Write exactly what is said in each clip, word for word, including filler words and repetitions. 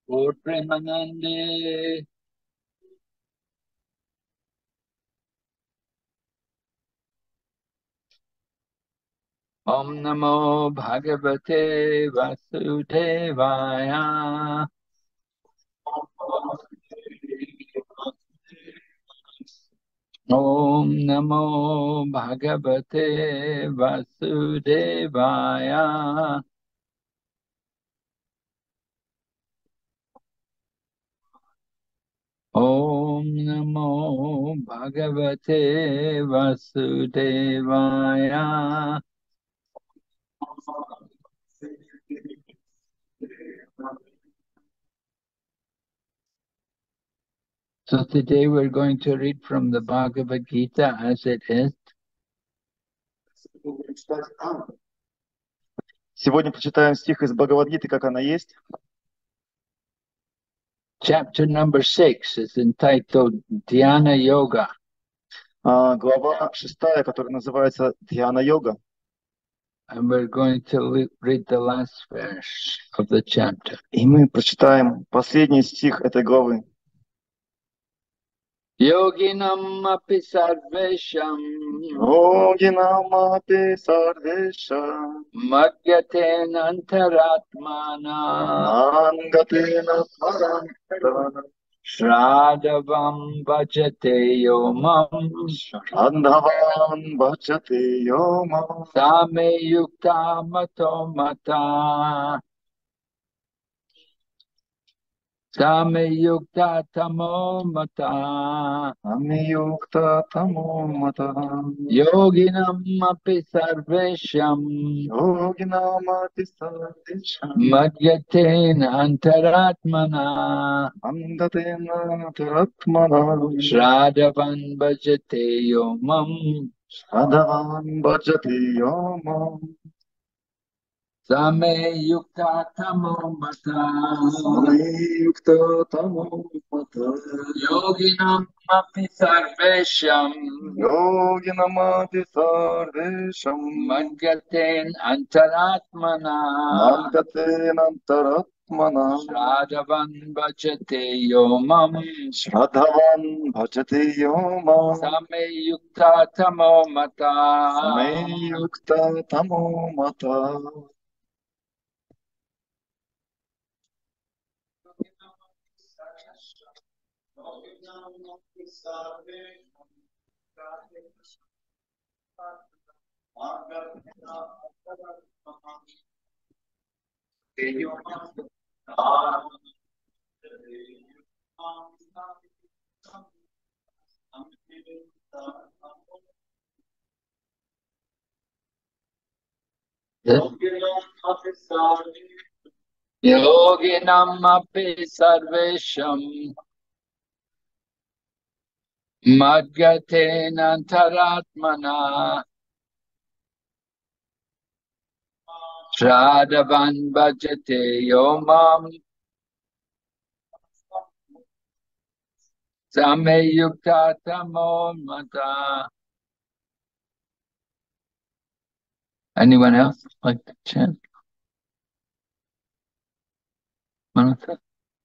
Purpremanande Om Namo Bhagavate Vasudevaya. Om Namo Bhagavate Vasudevaya. Om Namo Bhagavate Vasudevaya. So today we're going to read from the Bhagavad Gita as it is. Сегодня почитаем стих из Бхагавад-гиты, как она есть. Chapter number six is entitled Dhyana Yoga. А, глава шестая, которая называется Дhyana-йога. And we're going to read the last verse of the chapter. И мы прочитаем последний стих этой главы. Yoginam api sarvesham Йогинам апи сарвешам madhyaten antaratmana ангатена парантарана Shradhavam bhajate yomam Шрадхаван бхачате йома Same yukta mato mata Same yukta tamo mata Амиюкта тамо мата Yoginam api sarvesham Йогинам апи сарвешам madhyaten antaratmana ангатена таратмана Shradhavan bhajate yomam Шрадхаван бхачате йома Same yukta tamo mata Амиюкта тамо мата Yoginam api sarvesham Йогинам апи сарвешам madhyaten antaratmana ангатена таратмана Shradhavan bhajate yomam Shradhavan bhajate yoma Same yukta tamo mata Sameyukta tamo mata Yoginam api sarvesham madhyaten antaratmana Shradhavan bhajate yomam Same yukta tamo mata. Anyone else like to chant? Manasa?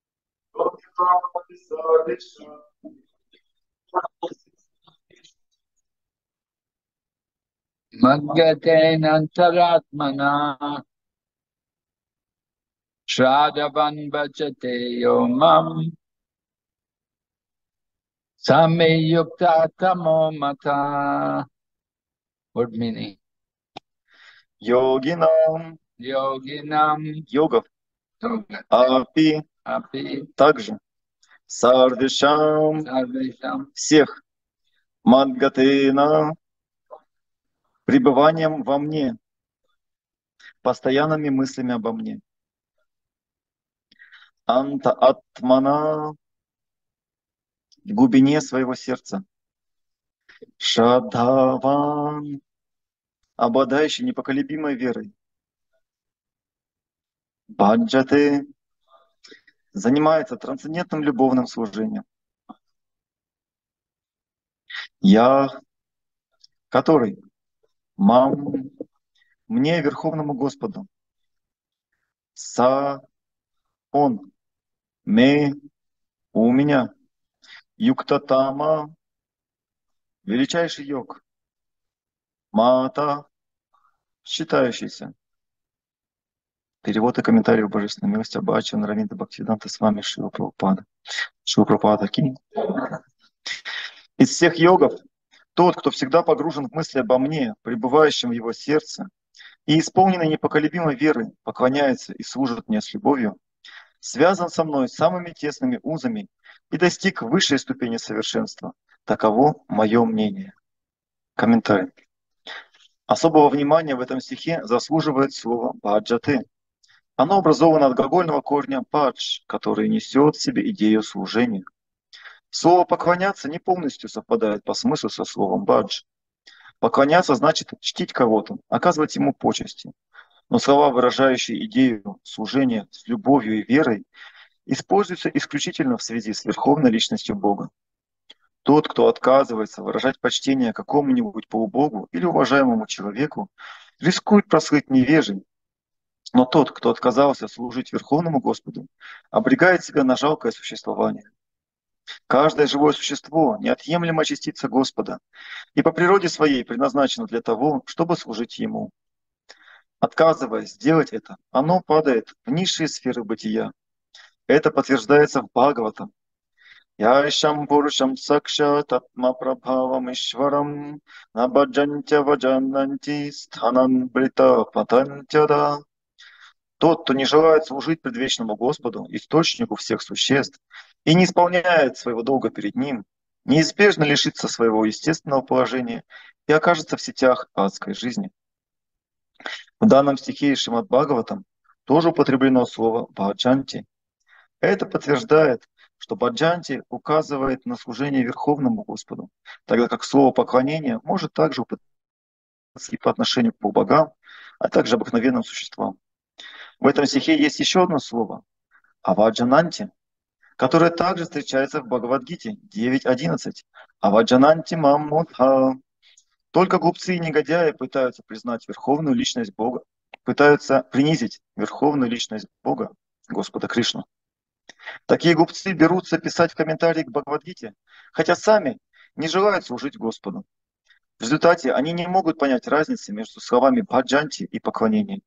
Madhyaten antaratmana Shradhavan bhajate yomam Same yukta tamo mata. Word meaning. Йогинам Yoginam йогов апи api также сарвешам sarvesham всех мадгатена пребыванием во мне, постоянными мыслями обо мне. Анта атмана в глубине своего сердца. Шрадхаван обладающий непоколебимой верой. Баджаты занимается трансцендентным любовным служением. Я, который мам, мне, Верховному Господу, са, он, ме, у меня, юктатама, величайший йог, мата, считающийся. Перевод и комментарий в Божественной милости Абхача Наравинда Бхактивиданта с вами Шива Прабхупада. Шива Прабхупада Ки. Из всех йогов тот, кто всегда погружен в мысли обо мне, пребывающем в его сердце, и исполненный непоколебимой верой, поклоняется и служит мне с любовью, связан со мной самыми тесными узами и достиг высшей ступени совершенства. Таково мое мнение. Комментарий. Особого внимания в этом стихе заслуживает слово «баджаты». Оно образовано от глагольного корня «бадж», который несет в себе идею служения. Слово «поклоняться» не полностью совпадает по смыслу со словом «бадж». Поклоняться значит чтить кого-то, оказывать ему почести. Но слова, выражающие идею служения с любовью и верой, используются исключительно в связи с верховной личностью Бога. Тот, кто отказывается выражать почтение какому-нибудь полубогу или уважаемому человеку, рискует прослыть невежей. Но тот, кто отказался служить Верховному Господу, обрекает себя на жалкое существование. Каждое живое существо – неотъемлемая частица Господа, и по природе своей предназначено для того, чтобы служить Ему. Отказываясь сделать это, оно падает в низшие сферы бытия. Это подтверждается в Бхагаватам. Яшам пурушам сакша татма прабхавам ишварам набаджантя ваджананти стханан брита патантяда. Тот, кто не желает служить предвечному Господу, источнику всех существ, и не исполняет своего долга перед Ним, неизбежно лишится своего естественного положения и окажется в сетях адской жизни. В данном стихе из Шримад Бхагаватам тоже употреблено слово «баджанти». Это подтверждает, что баджанти указывает на служение Верховному Господу, тогда как слово «поклонение» может также употребляться и по отношению к богам, а также обыкновенным существам. В этом стихе есть еще одно слово – «аваджананти», которое также встречается в Бхагавад-гите девять одиннадцать. «Аваджананти маммудха». Только глупцы и негодяи пытаются признать верховную личность Бога, пытаются принизить верховную личность Бога, Господа Кришну. Такие глупцы берутся писать в комментарии к Бхагавад-гите, хотя сами не желают служить Господу. В результате они не могут понять разницы между словами «баджанти» и «поклонение».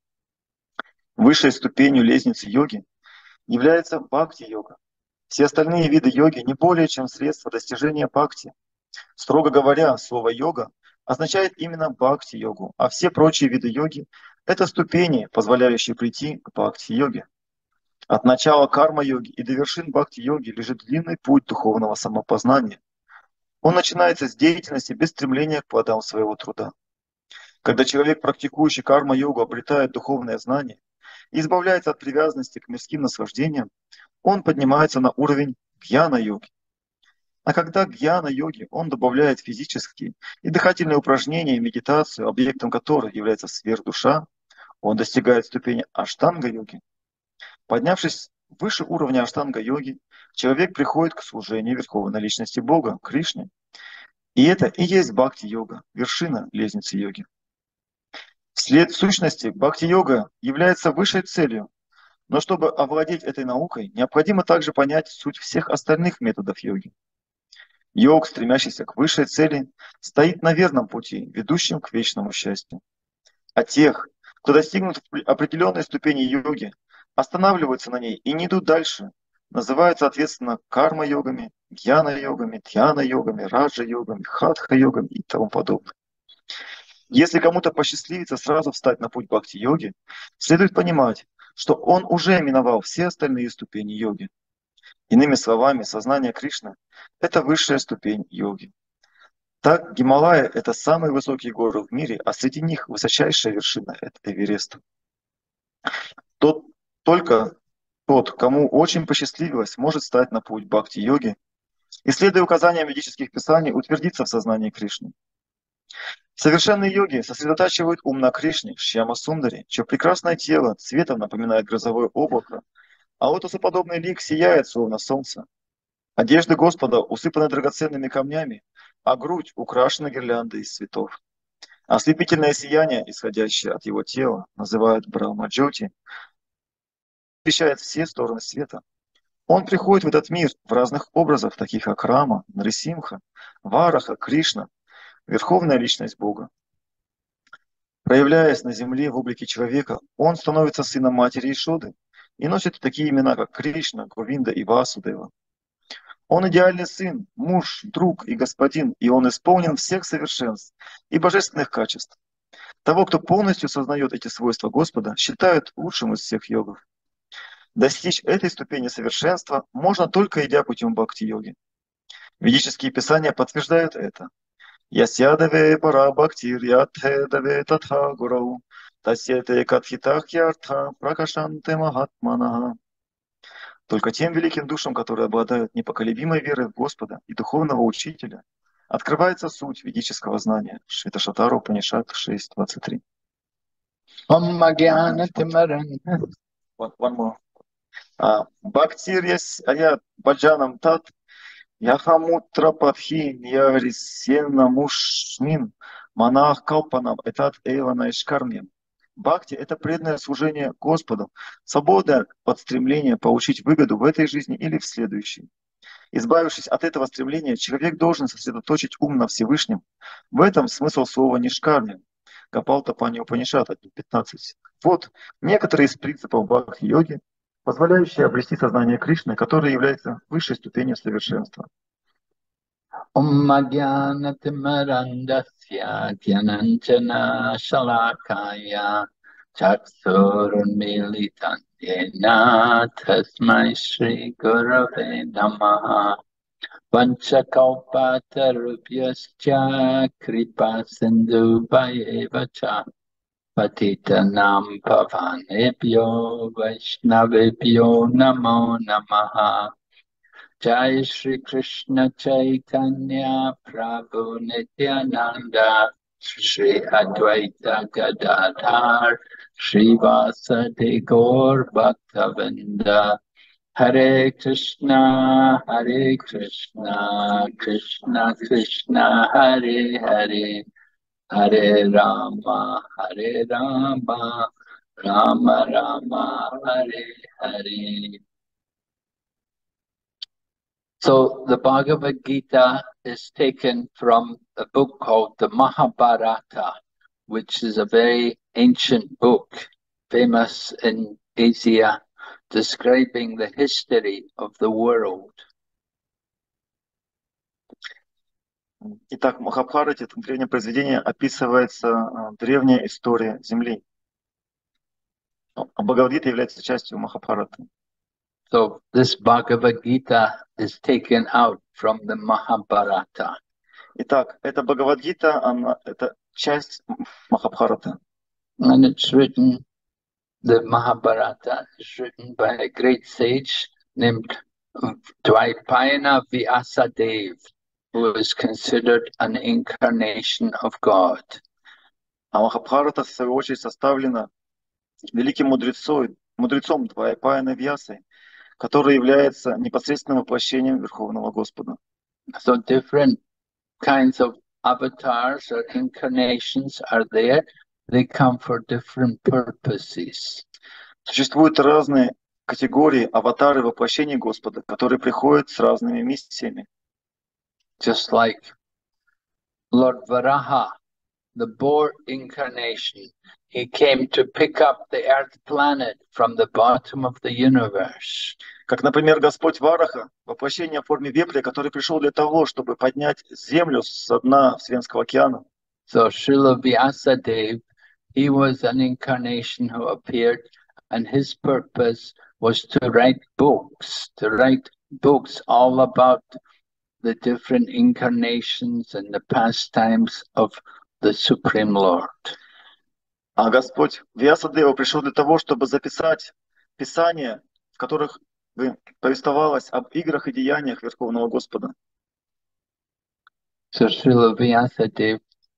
Высшей ступенью лестницы йоги является бхакти-йога. Все остальные виды йоги не более чем средство достижения бхакти. Строго говоря, слово «йога» означает именно бхакти-йогу, а все прочие виды йоги – это ступени, позволяющие прийти к бхакти-йоге. От начала карма-йоги и до вершин бхакти-йоги лежит длинный путь духовного самопознания. Он начинается с деятельности без стремления к плодам своего труда. Когда человек, практикующий карма-йогу, обретает духовное знание и избавляется от привязанности к мирским наслаждениям, он поднимается на уровень гьяна-йоги. А когда гьяна-йоги, он добавляет физические и дыхательные упражнения и медитацию, объектом которой является сверхдуша, он достигает ступени аштанга-йоги. Поднявшись выше уровня аштанга-йоги, человек приходит к служению Верховной Личности Бога, Кришне. И это и есть бхакти-йога, вершина лестницы йоги. Вслед в сущности, бхакти-йога является высшей целью, но чтобы овладеть этой наукой, необходимо также понять суть всех остальных методов йоги. Йог, стремящийся к высшей цели, стоит на верном пути, ведущем к вечному счастью. А тех, кто достигнут определенной ступени йоги, останавливаются на ней и не идут дальше, называют, соответственно, карма-йогами, гьяна-йогами, дьяна-йогами, раджа-йогами, хатха-йогами и тому подобное. Если кому-то посчастливится сразу встать на путь бхакти-йоги, следует понимать, что он уже миновал все остальные ступени йоги. Иными словами, сознание Кришны – это высшая ступень йоги. Так, Гималая – это самые высокие горы в мире, а среди них высочайшая вершина – это Эверест. Тот, только тот, кому очень посчастливилось, может стать на путь бхакти-йоги и, следуя указаниям ведических писаний, утвердиться в сознании Кришны. Совершенные йоги сосредотачивают ум на Кришне, Шьяма-сундаре, чье прекрасное тело цветом напоминает грозовое облако, а лотосоподобный лик сияет, словно солнце. Одежды Господа усыпаны драгоценными камнями, а грудь украшена гирляндой из цветов. Ослепительное сияние, исходящее от его тела, называют Брахма-джоти, освещает все стороны света. Он приходит в этот мир в разных образах, таких как Рама, Нарисимха, Вараха, Кришна, Верховная Личность Бога. Проявляясь на земле в облике человека, он становится сыном матери Ишоды и носит такие имена, как Кришна, Говинда и Васудева. Он идеальный сын, муж, друг и господин, и он исполнен всех совершенств и божественных качеств. Того, кто полностью сознает эти свойства Господа, считают лучшим из всех йогов. Достичь этой ступени совершенства можно только идя путем бхакти-йоги. Ведические писания подтверждают это. Ясядаве пара бхактир ятхедаве татха гурау тасьете катхитах яртха пракашанте махатманаха. Только тем великим душам, которые обладают непоколебимой верой в Господа и духовного учителя, открывается суть ведического знания. Шветашатара Упанишад шесть двадцать три. Om Magyana Timaran. One, one more. Бхактир яс аят баджанам тат яхамутра падхи ярисена мушмин манах калпанам этат эйвана ишкармьям. Бхакти — это преданное служение Господу, свобода от стремления получить выгоду в этой жизни или в следующей. Избавившись от этого стремления, человек должен сосредоточить ум на Всевышнем. В этом смысл слова «нишкарми». Гапалтапани Упанишад пятнадцать. Вот некоторые из принципов бхакти-йоги, позволяющие обрести сознание Кришны, которое является высшей ступенью совершенства. Om Magyana Timarandasya Gyananjana Shalakaya Chaksurunmilitan Yena Tasmai Shri Gurave Namaha Vanchakalpatarubhyascha Kripa Sindhu Bhayevacha Patitanam Pavanebhyo Vaishnavebhyo Namo Namaha. Jai Shri Krishna Chaitanya Prabhu Nityananda Shri Advaita Gadadhar Shri Vasadi Gaur Bhaktavinda. Hare Krishna Hare Krishna Krishna Krishna Hare Hare Hare Rama Hare Rama Rama Rama Hare Hare. So the Bhagavad Gita is taken from a book called the Mahabharata, which is a very ancient book, famous in Asia, describing the history of the world. Итак, в Махабхарате, этом древнем произведении, описывается древняя история Земли. А Бхагавад-гита является частью Махабхараты. So this Bhagavad Gita is taken out from the Mahabharata. Итак, эта Бхагавад-гита, она, это часть Махабхараты. And it's written, the Mahabharata is written by a great sage named Dvaipayana Vyasadeva, who is considered an incarnation of God. А Махабхарата, в свою очередь, составлена великим мудрецом, мудрецом Двайпаяна Вьясой, который является непосредственным воплощением Верховного Господа. So different kinds of avatars or incarnations are there. They come for different purposes. Существуют разные категории аватары воплощений Господа, которые приходят с разными миссиями. Just like Lord Varaha, the boar incarnation, he came to pick up the earth planet from the bottom of the universe. Как, например, Господь Вараха, воплощение в форме вепря, который пришел для того, чтобы поднять Землю со дна Вселенского океана. So Srila Vyasadeva, he was an incarnation who appeared, and his purpose was to write books, to write books all about the different incarnations and the pastimes of the Supreme Lord. А Господь Вьясадева пришел для того, чтобы записать писания, в которых бы повествовалось об играх и деяниях Верховного Господа. So Srila Vyasadeva,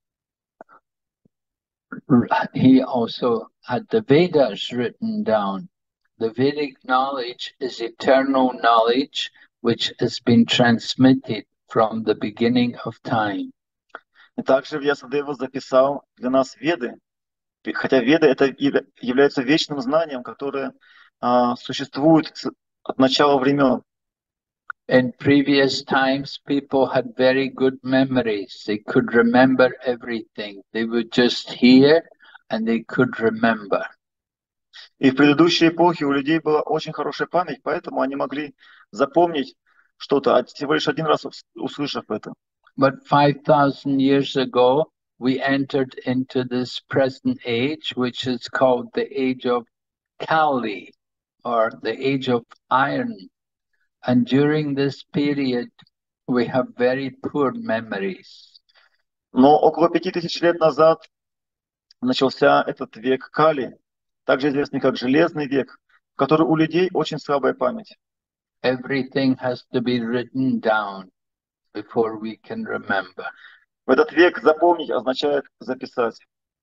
he also had the Vedas written down. The Vedic knowledge is eternal knowledge which has been transmitted from the beginning of time. И также Вьясадева записал для нас Веды, хотя Веды это является вечным знанием, которое а, существует с, от начала времен. In previous times, people had very good memories. They could remember everything. They would just hear and they could remember. И в предыдущей эпохе у людей была очень хорошая память, поэтому они могли запомнить что-то, всего лишь один раз услышав это. But five thousand years ago, we entered into this present age, which is called the age of Kali, or the age of iron. And during this period, we have very poor memories. Но около пяти тысяч лет назад начался этот век Кали, также известный как Железный век, в который у людей очень слабая память. Everything has to be written down before we can remember. В этот век запомнить означает записать.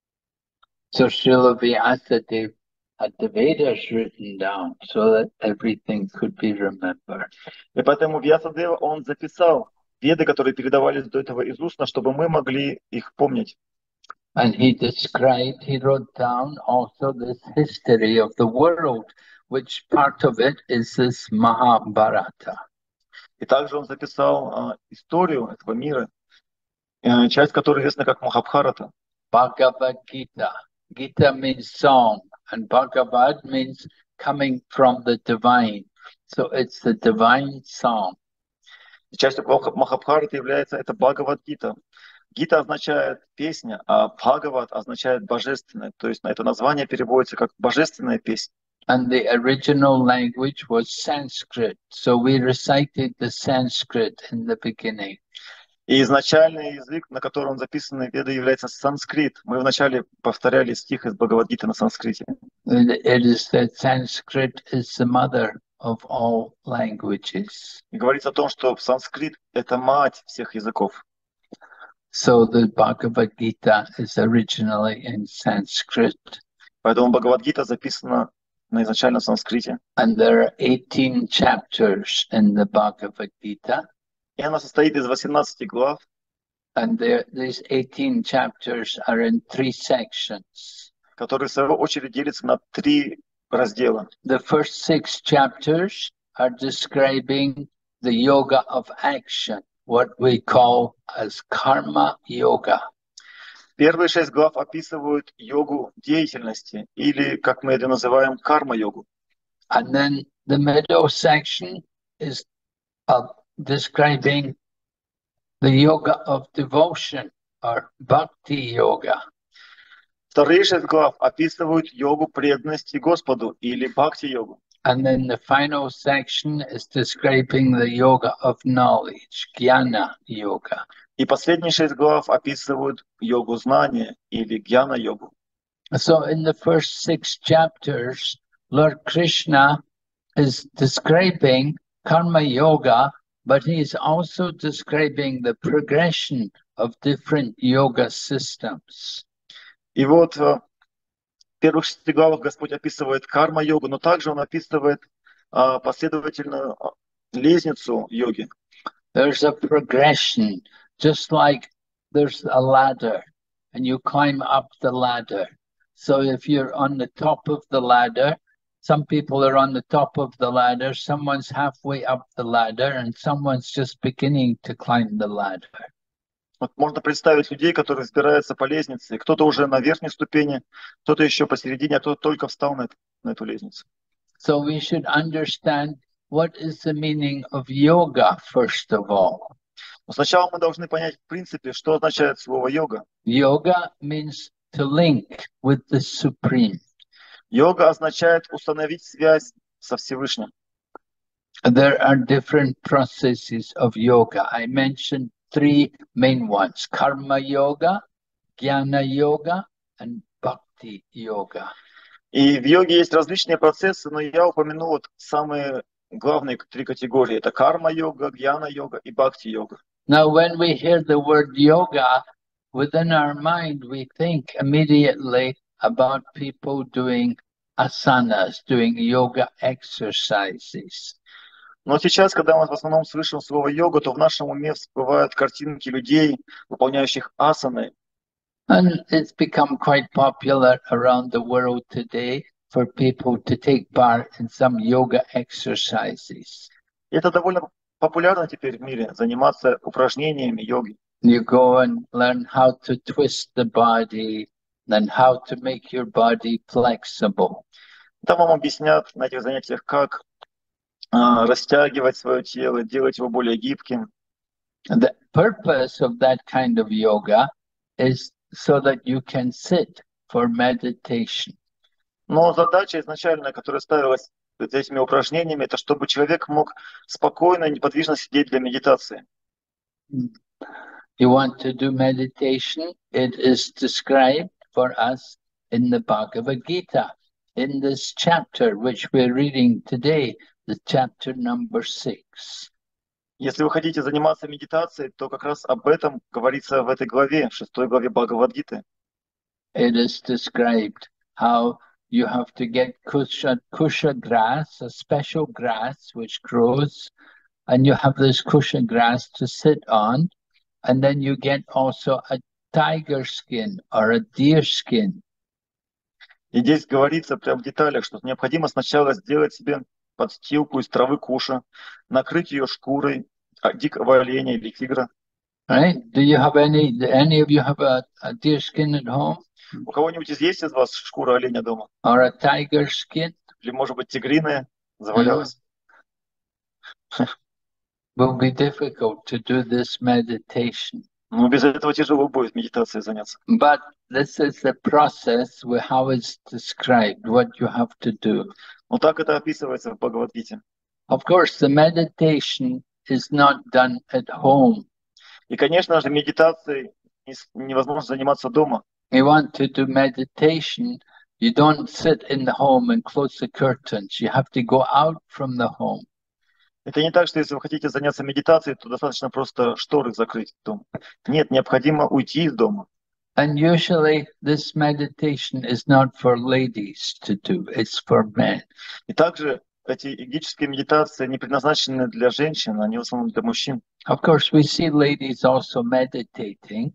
So Srila Vyasadeva had the Vedas written down so that everything could be remembered. И поэтому Вьясадева, он записал веды, которые передавались до этого из устно, чтобы мы могли их помнить. And he described, he wrote down also this history of the world, which part of it is this Mahabharata. И также он записал uh, историю этого мира, uh, часть которой известна как Махабхарата. Bhagavad Gita. Gita means song, and Bhagavad means coming from the divine. So it's the divine song. И частью Махабхараты является это Бхагавад-гита. Гита означает песня, а Бхагават означает божественное. То есть на это название переводится как божественная песня. And the original language was Sanskrit. So we recited the Sanskrit in the beginning. И изначальный язык, на котором записаны веды, является санскрит. Мы вначале повторяли стих из Бхагавад-гиты на санскрите. It is that Sanskrit is the mother of all languages. И говорится о том, что санскрит — это мать всех языков. So the Bhagavad Gita is originally in Sanskrit. Поэтому Бхагавад-гита записана на изначально санскрите. And there are eighteen chapters in the Bhagavad Gita. И она состоит из восемнадцати глав. And there, these eighteen chapters are in three sections. Которые в свою очередь делятся на три раздела. The first six chapters are describing the yoga of action, what we call as karma yoga. Первые шесть глав описывают йогу деятельности, или, как мы это называем, карма-йогу. And then the middle section is uh, describing the yoga of devotion, or bhakti yoga. Вторые шесть глав описывают йогу преданности Господу, или бхакти-йогу. And then the final section is describing the yoga of knowledge, jnana yoga. И последние шесть глав описывают йогу знания, или гьяна-йогу. So in the first six chapters, Lord Krishna is describing karma yoga, but he is also describing the progression of different yoga systems. И вот в первых шести главах Господь описывает карма-йогу, но также Он описывает а, последовательную лестницу йоги. There's a progression, just like there's a ladder, and you climb up the ladder. So if you're on the top of the ladder, some people are on the top of the ladder, someone's halfway up the ladder, and someone's just beginning to climb the ladder. Вот можно представить людей, которые взбираются по лестнице. Кто-то уже на верхней ступени, кто-то еще посередине, а кто-то только встал на эту, на эту лестницу. So we should understand what is the meaning of yoga, first of all. Но сначала мы должны понять в принципе, что означает слово йога. Yoga means to link with the Supreme. Йога означает установить связь со Всевышним. There are different processes of yoga. I mentioned three main ones: karma yoga, jnana yoga, and bhakti yoga. И в йоге есть различные процессы, но я упомянул вот самые главные три категории. Это карма-йога, гьяна-йога и бхакти-йога. Now, when we hear the word yoga, within our mind, we think immediately about people doing asanas, doing yoga exercises. Но сейчас, когда мы в основном слышим слово йога, то в нашем уме всплывают картинки людей, выполняющих асаны. And it's become quite popular around the world today for people to take part in some yoga exercises. Это довольно популярно теперь в мире, заниматься упражнениями йоги. You go and learn how to twist the body and how to make your body flexible. Там вам объяснят на этих занятиях, как а, растягивать свое тело, делать его более гибким. The purpose of that kind of yoga is so that you can sit for meditation. Но задача изначальная, которая ставилась этими упражнениями, это чтобы человек мог спокойно и неподвижно сидеть для медитации. You want to do meditation? It is described for us in the Bhagavad Gita, in this chapter which we're reading today, the chapter number six. Если вы хотите заниматься медитацией, то как раз об этом говорится в этой главе, в шестой главе Бхагавад-гиты. It is described how you have to get kusha, kusha grass, a special grass which grows, and you have this kusha grass to sit on, and then you get also a tiger skin or a deer skin. И здесь говорится прям в деталях, что необходимо сначала сделать себе подстилку из травы куша, накрыть ее шкурой дикого оленя или тигра. Right? Do you have any, do any of you have a, a deer skin at home? У кого-нибудь из есть из вас шкура оленя дома? Or a tiger skin? Или, может быть, тигриная завалялась? Will be difficult to do this meditation. Ну, без этого тяжело будет медитацией заняться. But this is the process, how it's described, what you have to do. Но так это описывается в Бхагавад-гите. Of course, the meditation is not done at home. И, конечно же, медитацией невозможно заниматься дома. You want to do meditation, you don't sit in the home and close the curtains. You have to go out from the home. Это не так, что если вы хотите заняться медитацией, то достаточно просто шторы закрыть дом. Нет, необходимо уйти из дома. And usually this meditation is not for ladies to do, it's for men. И также эти йогические медитации не предназначены для женщин, они в основном для мужчин. Of course, we see ladies also meditating,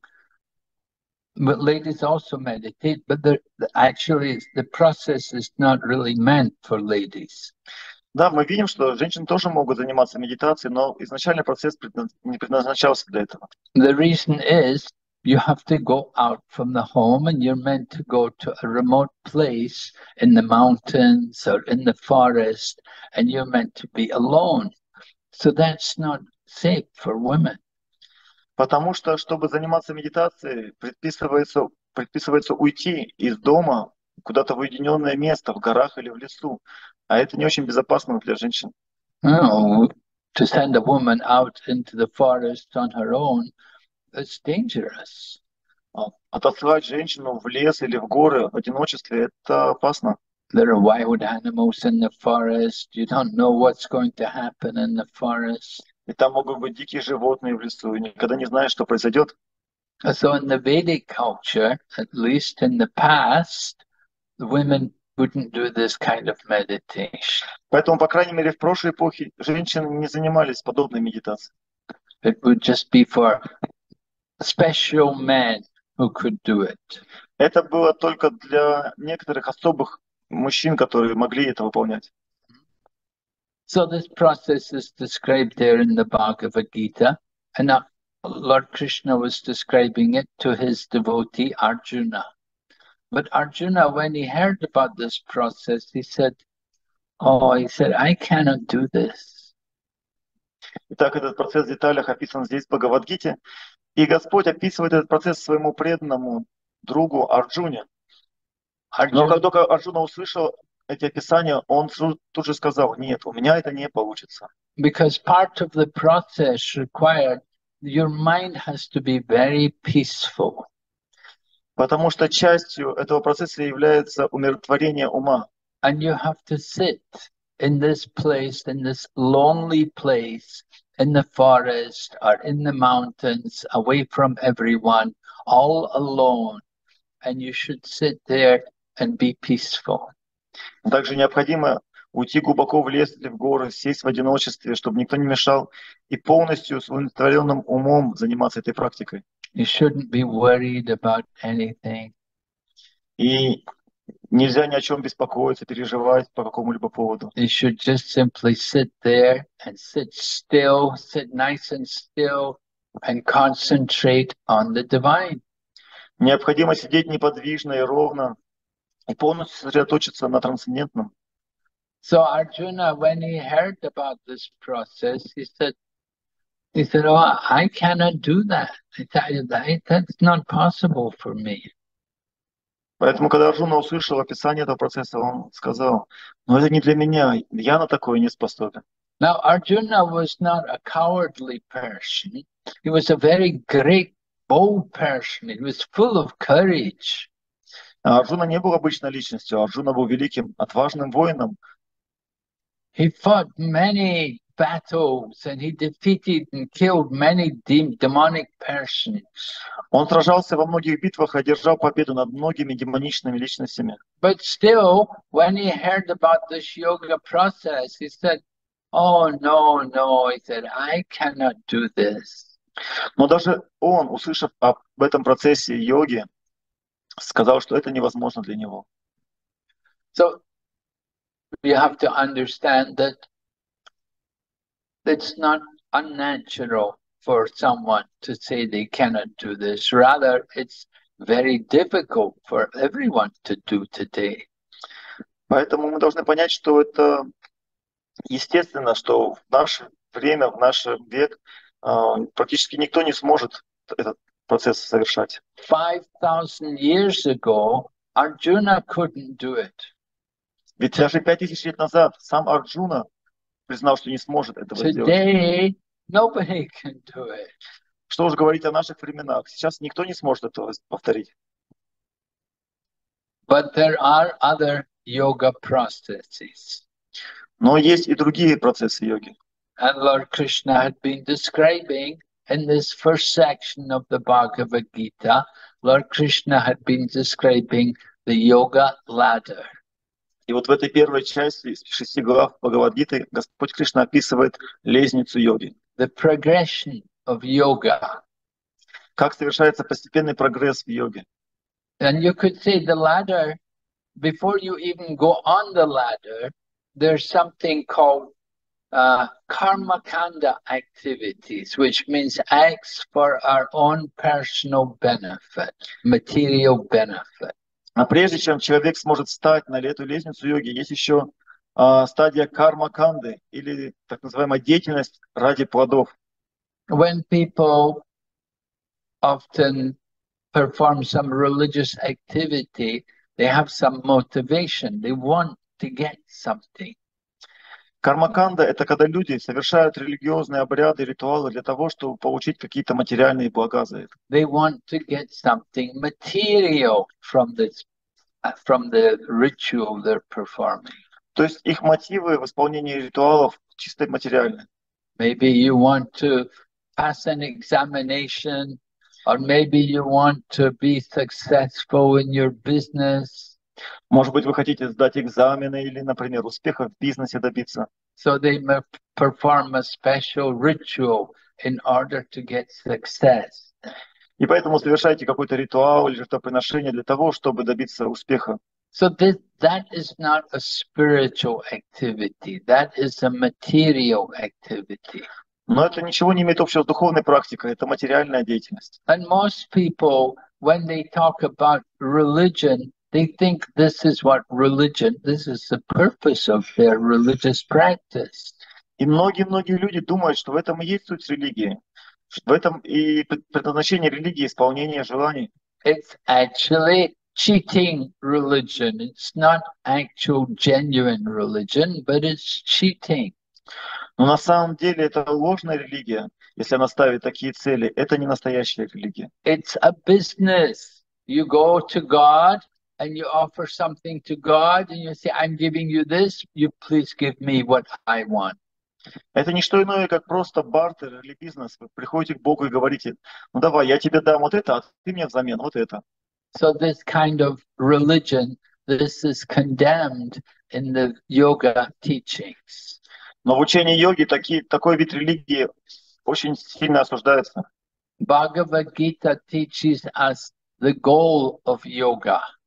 but ladies also meditate, but actually the process is not really meant for ladies. Да, мы видим, что женщины тоже могут заниматься медитацией, но изначально процесс не предназначался для этого. The reason is you have to go out from the home and you're meant to go to a remote place in the mountains or in the forest and you're meant to be alone. So that's not safe for women. Потому что, чтобы заниматься медитацией, предписывается, предписывается уйти из дома куда-то в уединенное место, в горах или в лесу. А это не очень безопасно для женщин. No, to send a woman out into the forest on her own, it's dangerous. Отослать женщину в лес или в горы в одиночестве, это опасно. There are wild animals in the forest. You don't know what's going to happen in the forest. И там могут быть дикие животные в лесу, и никогда не знаешь, что произойдет. So in the Vedic culture, at least in the past, the women wouldn't do this kind of meditation. Поэтому, по крайней мере, в прошлой эпохе женщины не занимались подобной медитацией. It would just be for special men who could do it. Это было только для некоторых особых мужчин, которые могли это выполнять. So this process is described there in the Bhagavad Gita, and Lord Krishna was describing it to his devotee Arjuna. But Arjuna, when he heard about this process, he said, oh, he said, I cannot do this. Итак, этот процесс в деталях описан здесь в Бхагавад-гите. И Господь описывает этот процесс своему преданному другу Арджуне. Но как только Арджуна услышал эти описания, он тут же сказал, нет, у меня это не получится. Because part of the process required, your mind has to be very peaceful. Потому что частью этого процесса является умиротворение ума. And you have to sit in this place, in this lonely place, in the forest or in the mountains, away from everyone, all alone. And you should sit there and be peaceful. Также необходимо уйти глубоко в лес или в горы, сесть в одиночестве, чтобы никто не мешал, и полностью с удовлетворенным умом заниматься этой практикой. You shouldn't be worried about anything. И Нельзя ни о чем беспокоиться, переживать по какому-либо поводу. You should just simply sit there and sit still, sit nice and still, and concentrate on the divine. Необходимо сидеть неподвижно и ровно и полностью сосредоточиться на трансцендентном. So Arjuna, when he heard about this process, he said, he said, "Oh, I cannot do that. That's not possible for me." Поэтому, когда Арджуна услышал описание этого процесса, он сказал: "Но это не для меня, я на такое не способен." Now, Arjuna was not a cowardly person. He was a very great, bold person. He was full of courage. А Арджуна не был обычной личностью, Арджуна был великим, отважным воином. He fought many battles and he defeated and killed many de- demonic persons. Он сражался во многих битвах и одержал победу над многими демоничными личностями. But still, when he heard about this yoga process, he said, "Oh, no, no," he said, "I cannot do this." Но даже он, услышав об этом процессе йоги, сказал, что это невозможно для него. So you have to understand that it's not unnatural for someone to say they cannot do this. Rather, it's very difficult for everyone to do today. Поэтому мы должны понять, что это естественно, что в наше время, в наш век практически никто не сможет этот процесс совершать. Five thousand years ago, Arjuna couldn't do it. Ведь даже пять тысяч лет назад сам Арджуна признал, что не сможет этого сделать. Today, nobody can do it. Что уж говорить о наших временах. Сейчас никто не сможет этого повторить. But there are other yoga processes. Но есть и другие процессы йоги. And Lord Krishna had been describing in this first section of the Bhagavad Gita, Lord Krishna had been describing the yoga ladder. И вот в этой первой части из шести глав Бхагавад-гиты Господь Кришна описывает лестницу йоги. The progression of yoga. Как совершается постепенный прогресс в йоге. And you could say the ladder, before you even go on the ladder, there's something called uh, karma kanda activities, which means acts for our own personal benefit, material benefit. А прежде чем человек сможет встать на эту лестницу йоги, есть еще а, стадия карма-канды, или так называемая деятельность ради плодов. When people often perform some religious activity, they have some motivation, they want to get something. Карма-канда — это когда люди совершают религиозные обряды, ритуалы для того, чтобы получить какие-то материальные блага за это. They want to get something material from this, from the ritual they're performing. То есть их мотивы в исполнении ритуалов чисто материальны. Maybe you want to pass an examination, or maybe you want to be successful in your business. Может быть, вы хотите сдать экзамены или, например, успеха в бизнесе добиться. So they may perform a special ritual in order to get success. И поэтому совершайте какой-то ритуал или жертвоприношение для того, чтобы добиться успеха. So this, that is not a spiritual activity. That is a material activity. Но это ничего не имеет общего с духовной практикой, это материальная деятельность. And most people, when they talk about religion, they think this is what religion, this is the purpose of their religious practice. И многие-многие люди думают, что в этом и есть суть религии. В этом и предназначение религии — исполнение желаний. It's actually cheating religion. It's not actual genuine religion, but it's cheating. Но на самом деле это ложная религия. Если она ставит такие цели, это не настоящая религия. It's a business. You go to God and you offer something to God and you say, I'm giving you this, you please give me what I want. Это не что иное, как просто бартер или бизнес. Вы приходите к Богу и говорите: ну давай, я тебе дам вот это, а ты мне взамен вот это. So this kind of religion, this is condemned in the yoga teachings. Но в учении йоги такие, такой вид религии очень сильно осуждается. Bhagavad Gita teaches us the goal of yoga.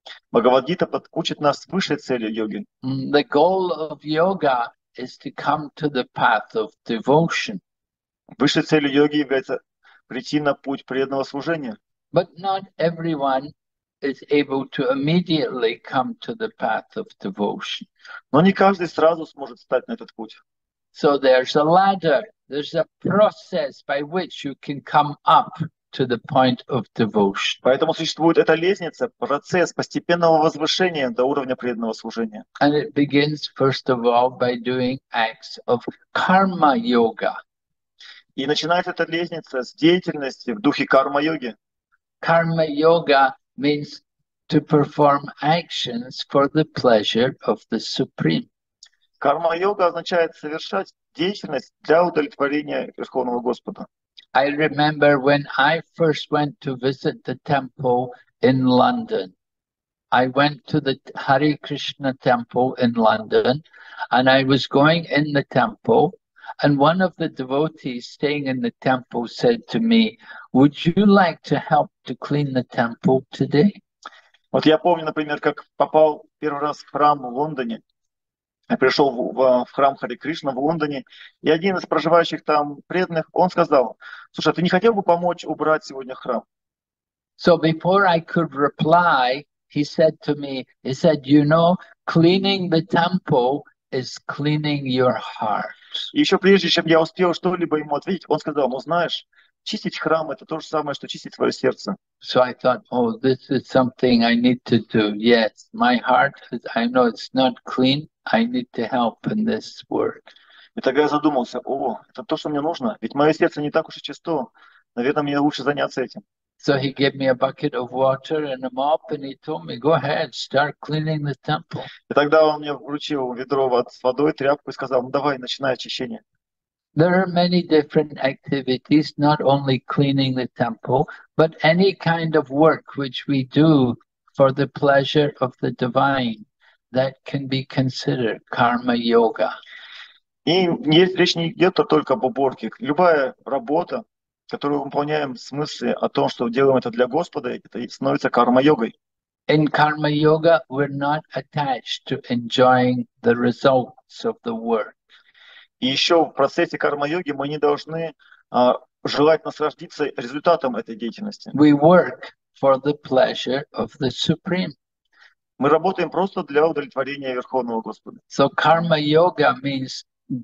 Бхагавад-гита учит нас высшей цели йоги. The goal of yoga is to come to the path of devotion. Высшей целью йоги является прийти на путь преданного служения. But not everyone is able to immediately come to the path of devotion. Но не каждый сразу сможет встать на этот путь. So there's a ladder, there's a process by which you can come up to the point of devotion. Поэтому существует эта лестница, процесс постепенного возвышения до уровня преданного служения. And it begins, first of all, by doing acts of karma yoga. И начинается эта лестница с деятельности в духе карма-йоги. Karma yoga means to perform actions for the pleasure of the Supreme. Карма-йога означает совершать деятельность для удовлетворения Верховного Господа. I remember when I first went to visit the temple in London. I went to the Hare Krishna temple in London, and I was going in the temple, and one of the devotees staying in the temple said to me, "Would you like to help to clean the temple today?" Вот я помню, например, как попал первый раз в храм в Лондоне. Я пришел в, в, в храм Харе Кришна в Лондоне, и один из проживающих там преданных, он сказал: "Слушай, а ты не хотел бы помочь убрать сегодня храм?" So before I could reply, he said to me, he said, "You know, cleaning the temple is cleaning your heart." И еще прежде, чем я успел что-либо ему ответить, он сказал: "Ну знаешь, чистить храм — это то же самое, что чистить свое сердце." So I thought, oh, this is something I need to do. Yes, my heart, is, I know it's not clean. I need to help in this work. И тогда я задумался: о, это то, что мне нужно, ведь мое сердце не так уж и чисто. Наверное, мне лучше заняться этим. So he gave me a bucket of water and a mop, and he told me, "Go ahead, start cleaning the temple." И тогда он мне вручил ведро с водой, тряпку и сказал: "Ну давай, начинай очищение." There are many different activities, not only cleaning the temple, but any kind of work which we do for the pleasure of the divine that can be considered karma yoga. И есть, речь не идет только об уборке. Любая работа, которую мы выполняем в смысле о том, что делаем это для Господа, это становится карма-йогой. In karma yoga, we're not attached to enjoying the results of the work. И еще в процессе карма-йоги мы не должны а, желать насладиться результатом этой деятельности. We work for the pleasure of the Supreme. Мы работаем просто для удовлетворения Верховного Господа. So karma yoga means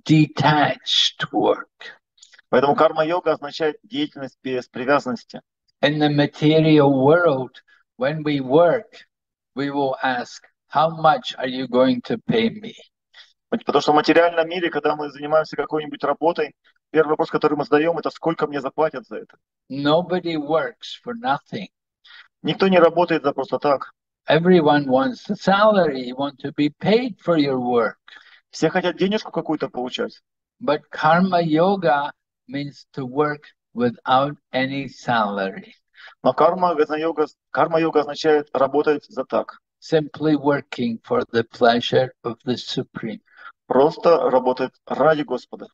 detached work. Поэтому карма-йога означает деятельность без привязанности. In the material world, when we work, we will ask, "How much are you going to pay me?" Потому что в материальном мире, когда мы занимаемся какой-нибудь работой, первый вопрос, который мы задаем, это сколько мне заплатят за это. Nobody works for nothing. Никто не работает за просто так. Everyone wants a salary. You want to be paid for your work. Все хотят денежку какую-то получать. But karma yoga means to work without any salary. Но карма-йога, карма-йога означает работать за так. Simply working for the pleasure of the Supreme. Просто работать ради Господа.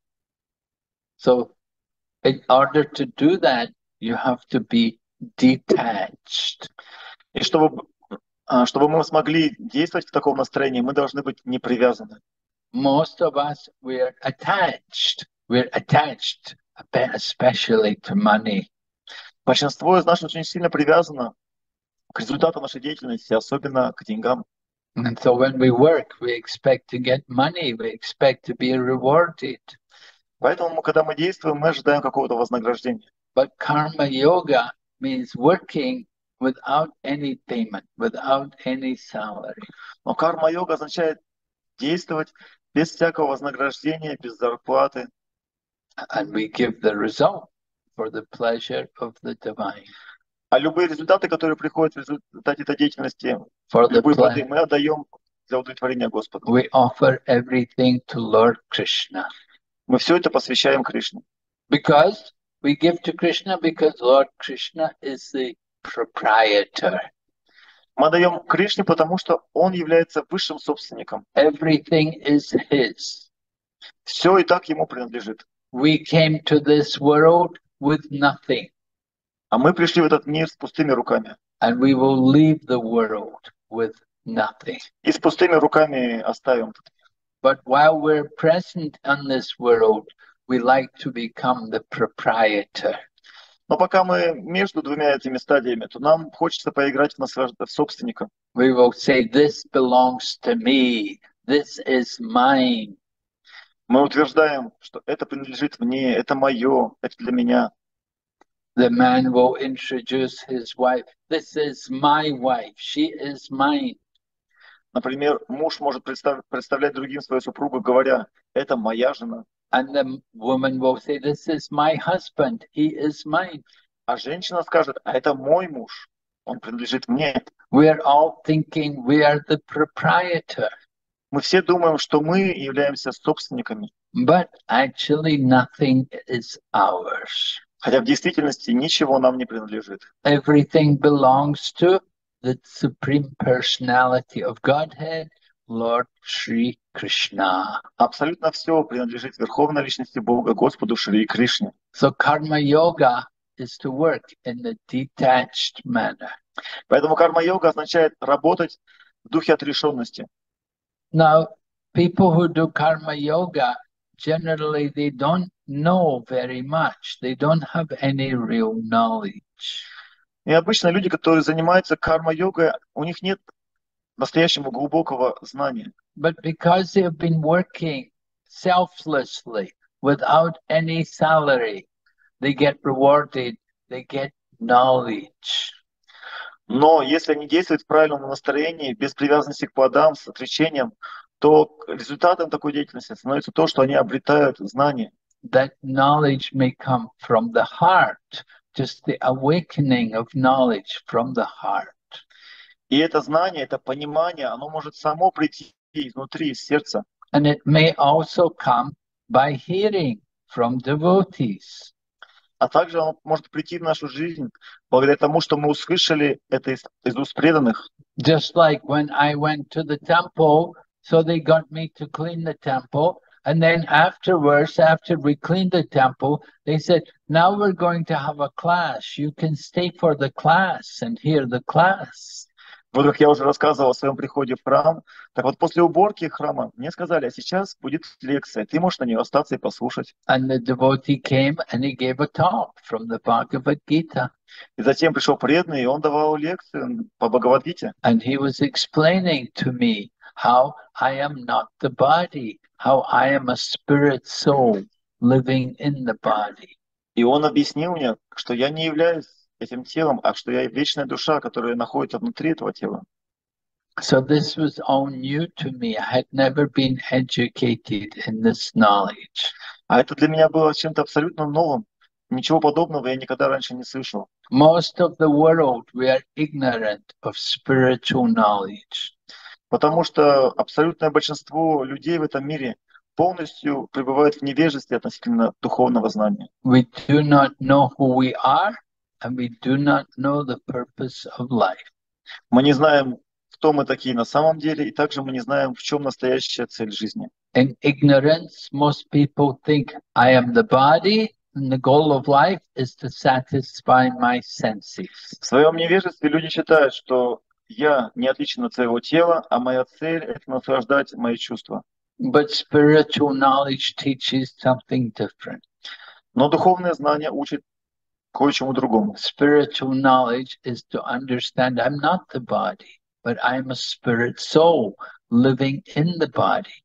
So, in order to do that, you have to be detached. И чтобы, чтобы мы смогли действовать в таком настроении, мы должны быть не привязаны. Most of us, we're attached. We're attached, especially to money. Большинство из нас очень сильно привязано к результату нашей деятельности, особенно к деньгам. And so when we work, we expect to get money. We expect to be rewarded. Поэтому, когда мы действуем, мы ожидаем какого-то вознаграждения. But karma yoga means working without any payment, without any salary. Но карма-йога означает действовать без всякого вознаграждения, без зарплаты. And we give the result for the pleasure of the divine. А любые результаты, которые приходят в результате этой деятельности, For the любые плоды, ple- мы отдаем для удовлетворения Господа. we offer everything to Lord Krishna. Мы все это посвящаем Кришне. Because we give to Krishna because Lord Krishna is the proprietor. Мы отдаем Кришне, потому что Он является высшим собственником. Everything is His. Все и так Ему принадлежит. We came to this world with nothing, А мы пришли в этот мир с пустыми руками. and we will leave the world with nothing. И с пустыми руками оставим. But while we're present in this world, we like to become the proprietor. Но пока мы между двумя этими стадиями, то нам хочется поиграть в, наслаж... в собственника. We will say, this belongs to me, this is mine. Мы утверждаем, что это принадлежит мне, это мое, это для меня. The man will introduce his wife. This is my wife. She is mine. Например, муж может представ... представлять другим свою супругу, говоря, это моя жена. And the woman will say, this is my husband. He is mine. А женщина скажет, а это мой муж, он принадлежит мне. We're all thinking we are the proprietor. Мы все думаем, что мы являемся собственниками. But actually nothing is ours. Хотя в действительности ничего нам не принадлежит. Everything belongs to the Supreme Personality of Godhead, Lord Shri Krishna. Абсолютно все принадлежит Верховной Личности Бога, Господу Шри Кришне. So Karma Yoga is to work in a detached manner. Поэтому карма-йога означает работать в духе отрешенности. Now, people who do Karma Yoga, generally they don't know very much. They don't have any real knowledge. И обычно люди, которые занимаются карма-йогой, у них нет настоящего глубокого знания. But because they have been working selflessly, without any salary, they get rewarded, they get knowledge. Но если они действуют в правильном настроении, без привязанности к плодам, с отречением, то результатом такой деятельности становится то, что они обретают знания. That knowledge may come from the heart, just the awakening of knowledge from the heart. И это знание, это понимание, оно может само прийти изнутри, из сердца. And it may also come by hearing from devotees. А также оно может прийти в нашу жизнь благодаря тому, что мы услышали это из, из уст преданных. Just like when I went to the temple, so they got me to clean the temple. And then afterwards, after we cleaned the temple, they said, now we're going to have a class. You can stay for the class and hear the class. Вот как я уже рассказывал о своем приходе в храм, так вот после уборки храма мне сказали, а сейчас будет лекция, ты можешь на нее остаться и послушать. And the devotee came and he gave a talk from the Bhagavad Gita. И затем пришел преданный, и он давал лекцию по Бхагавад-гите. And he was explaining to me how I am not the body, how I am a spirit soul living in the body. И он объяснил мне, что я не являюсь этим телом, а что я вечная душа, которая находится внутри этого тела. So this was all new to me. I had never been educated in this knowledge. А это для меня было чем-то абсолютно новым. Ничего подобного я никогда раньше не слышал. Most of the world, we are ignorant of spiritual knowledge. Потому что абсолютное большинство людей в этом мире полностью пребывают в невежестве относительно духовного знания. We do not know who we are, and we do not know the purpose of life. Мы не знаем, кто мы такие на самом деле, и также мы не знаем, в чем настоящая цель жизни. In ignorance, most people think I am the body, and the goal of life is to satisfy my senses. В своем невежестве люди считают, что я не отличен от своего тела, а моя цель — это наслаждать мои чувства. But spiritual knowledge teaches something different. Но духовное знание учит кое-чему другому. Spiritual knowledge is to understand I'm not the body, but I'm a spirit soul living in the body.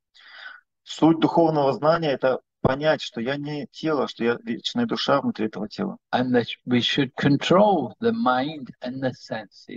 Суть духовного знания — это понять, что я не тело, что я вечная душа внутри этого тела. And that we should control the mind and the senses.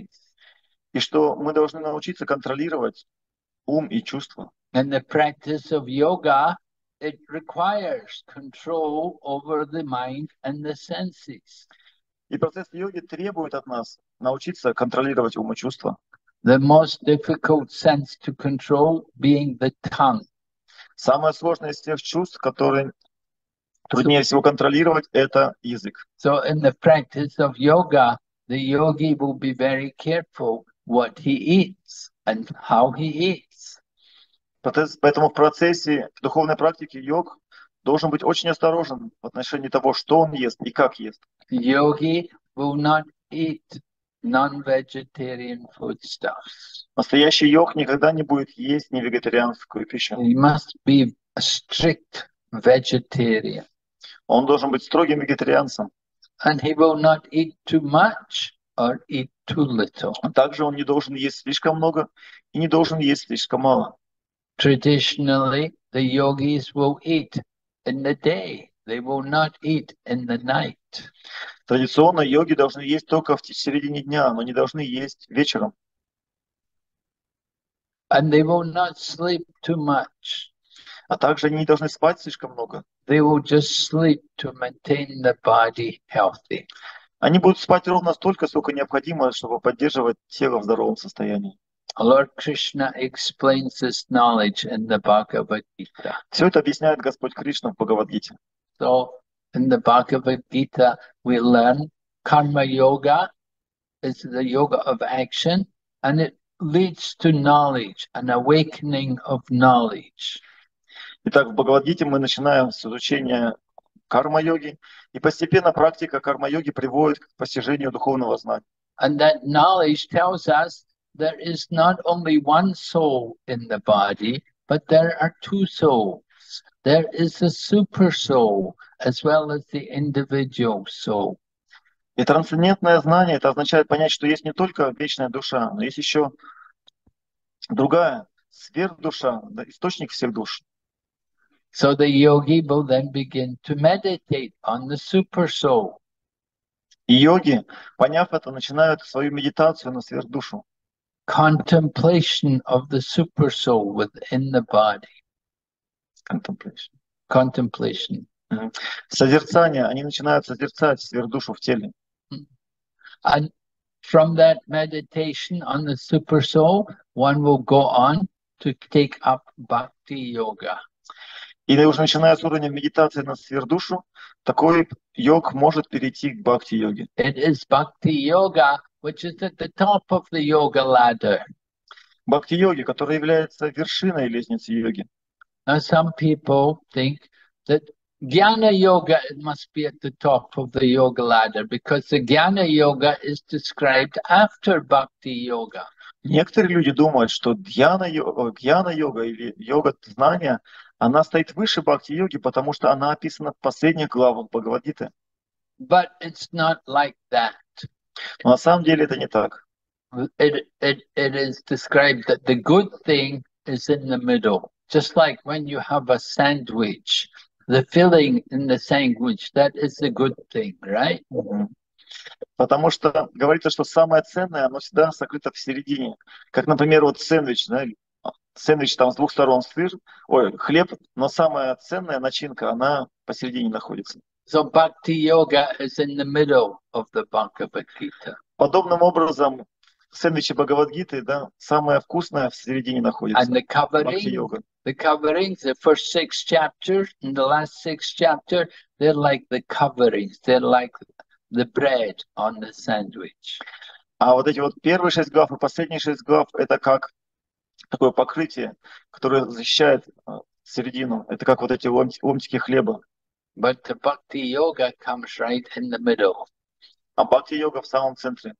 И что мы должны научиться контролировать ум и чувства. And the practice of yoga, it requires control over the mind and the senses. И процесс йоги требует от нас научиться контролировать ум и чувства. The most difficult sense to control being the tongue. Самое сложное из тех чувств, которые труднее всего контролировать, это язык. So in the practice of yoga, the yogi will be very careful what he eats and how he eats. Поэтому в процессе духовной практики йог должен быть очень осторожен в отношении того, что он ест и как ест. Yogi will not eat non-vegetarian foodstuffs. Настоящий йог никогда не будет есть не вегетарианскую пищу. He must be a strict vegetarian. Он должен быть строгим вегетарианцем. And he will not eat too much or eat too little. Также он не должен есть слишком много и не должен есть слишком мало. Traditionally, the yogis will eat in the day. They will not eat in the night. Традиционно йоги должны есть только в середине дня, но не должны есть вечером. And they will not sleep too much. А также они не должны спать слишком много. They will just sleep to maintain the body healthy. Они будут спать ровно столько, сколько необходимо, чтобы поддерживать тело в здоровом состоянии. Lord Krishna explains this knowledge in the Bhagavad Gita. Все это объясняет Господь Кришна в Бхагавад-гите. So in the Bhagavad Gita, we learn karma yoga is the yoga of action, and it leads to knowledge, an awakening of knowledge. Итак, в Бхагавад-гите мы начинаем с изучения карма-йоги, и постепенно практика карма-йоги приводит к постижению духовного знания. And that knowledge tells us there is not only one soul in the body, but there are two souls. There is a super soul as well as the individual soul. И трансцендентное знание, это означает понять, что есть не только вечная душа, но есть еще другая сверхдуша, источник всех душ. So the yogi will then begin to meditate on the super soul. И йоги, поняв это, начинают свою медитацию на сверхдушу. Contemplation of the super soul within the body. Contemplation. Contemplation. Mm-hmm. Созерцание, они начинают созерцать сверхдушу в теле. And from that meditation on the super soul, one will go on to take up bhakti yoga. И уже начиная с уровня медитации на сверхдушу, такой йог может перейти к бхакти-йоге. It is bhakti yoga, which is at the top of the yoga ladder. Бхакти-йоги, которая является вершиной лестницы йоги. Now some people think that Jnana Yoga must be at the top of the yoga ladder because the Jnana Yoga is described after Bhakti Yoga. Некоторые люди думают, что гьяна-йога или йога знания, она стоит выше бхакти-йоги, потому что она описана в последних главах Бхагавад-гиты. But it's not like that. Но на самом деле это не так. It, it, it is described that the good thing is in the middle. Just like when you have a sandwich, the filling in the sandwich, that is the good thing, right? Mm-hmm. Потому что говорится, что самое ценное, оно всегда сокрыто в середине. Как, например, вот сэндвич, да? Сэндвич там с двух сторон сыр, ой, хлеб, но самая ценная начинка, она посередине находится. So Bhakti Yoga is in the middle of the Bhagavad Gita. Подобным образом в сэндвиче Бхагавад-гиты, да, самое вкусное в середине находится. And the covering, the coverings, the first six chapters and the last six chapter, they're like the coverings, they're like the bread on the sandwich. А вот эти вот первые шесть глав и последние шесть глав, это как такое покрытие, которое защищает середину. Это как вот эти ломтики хлеба. But the Bhakti Yoga comes right in the middle. А Бхакти-йога в самом центре.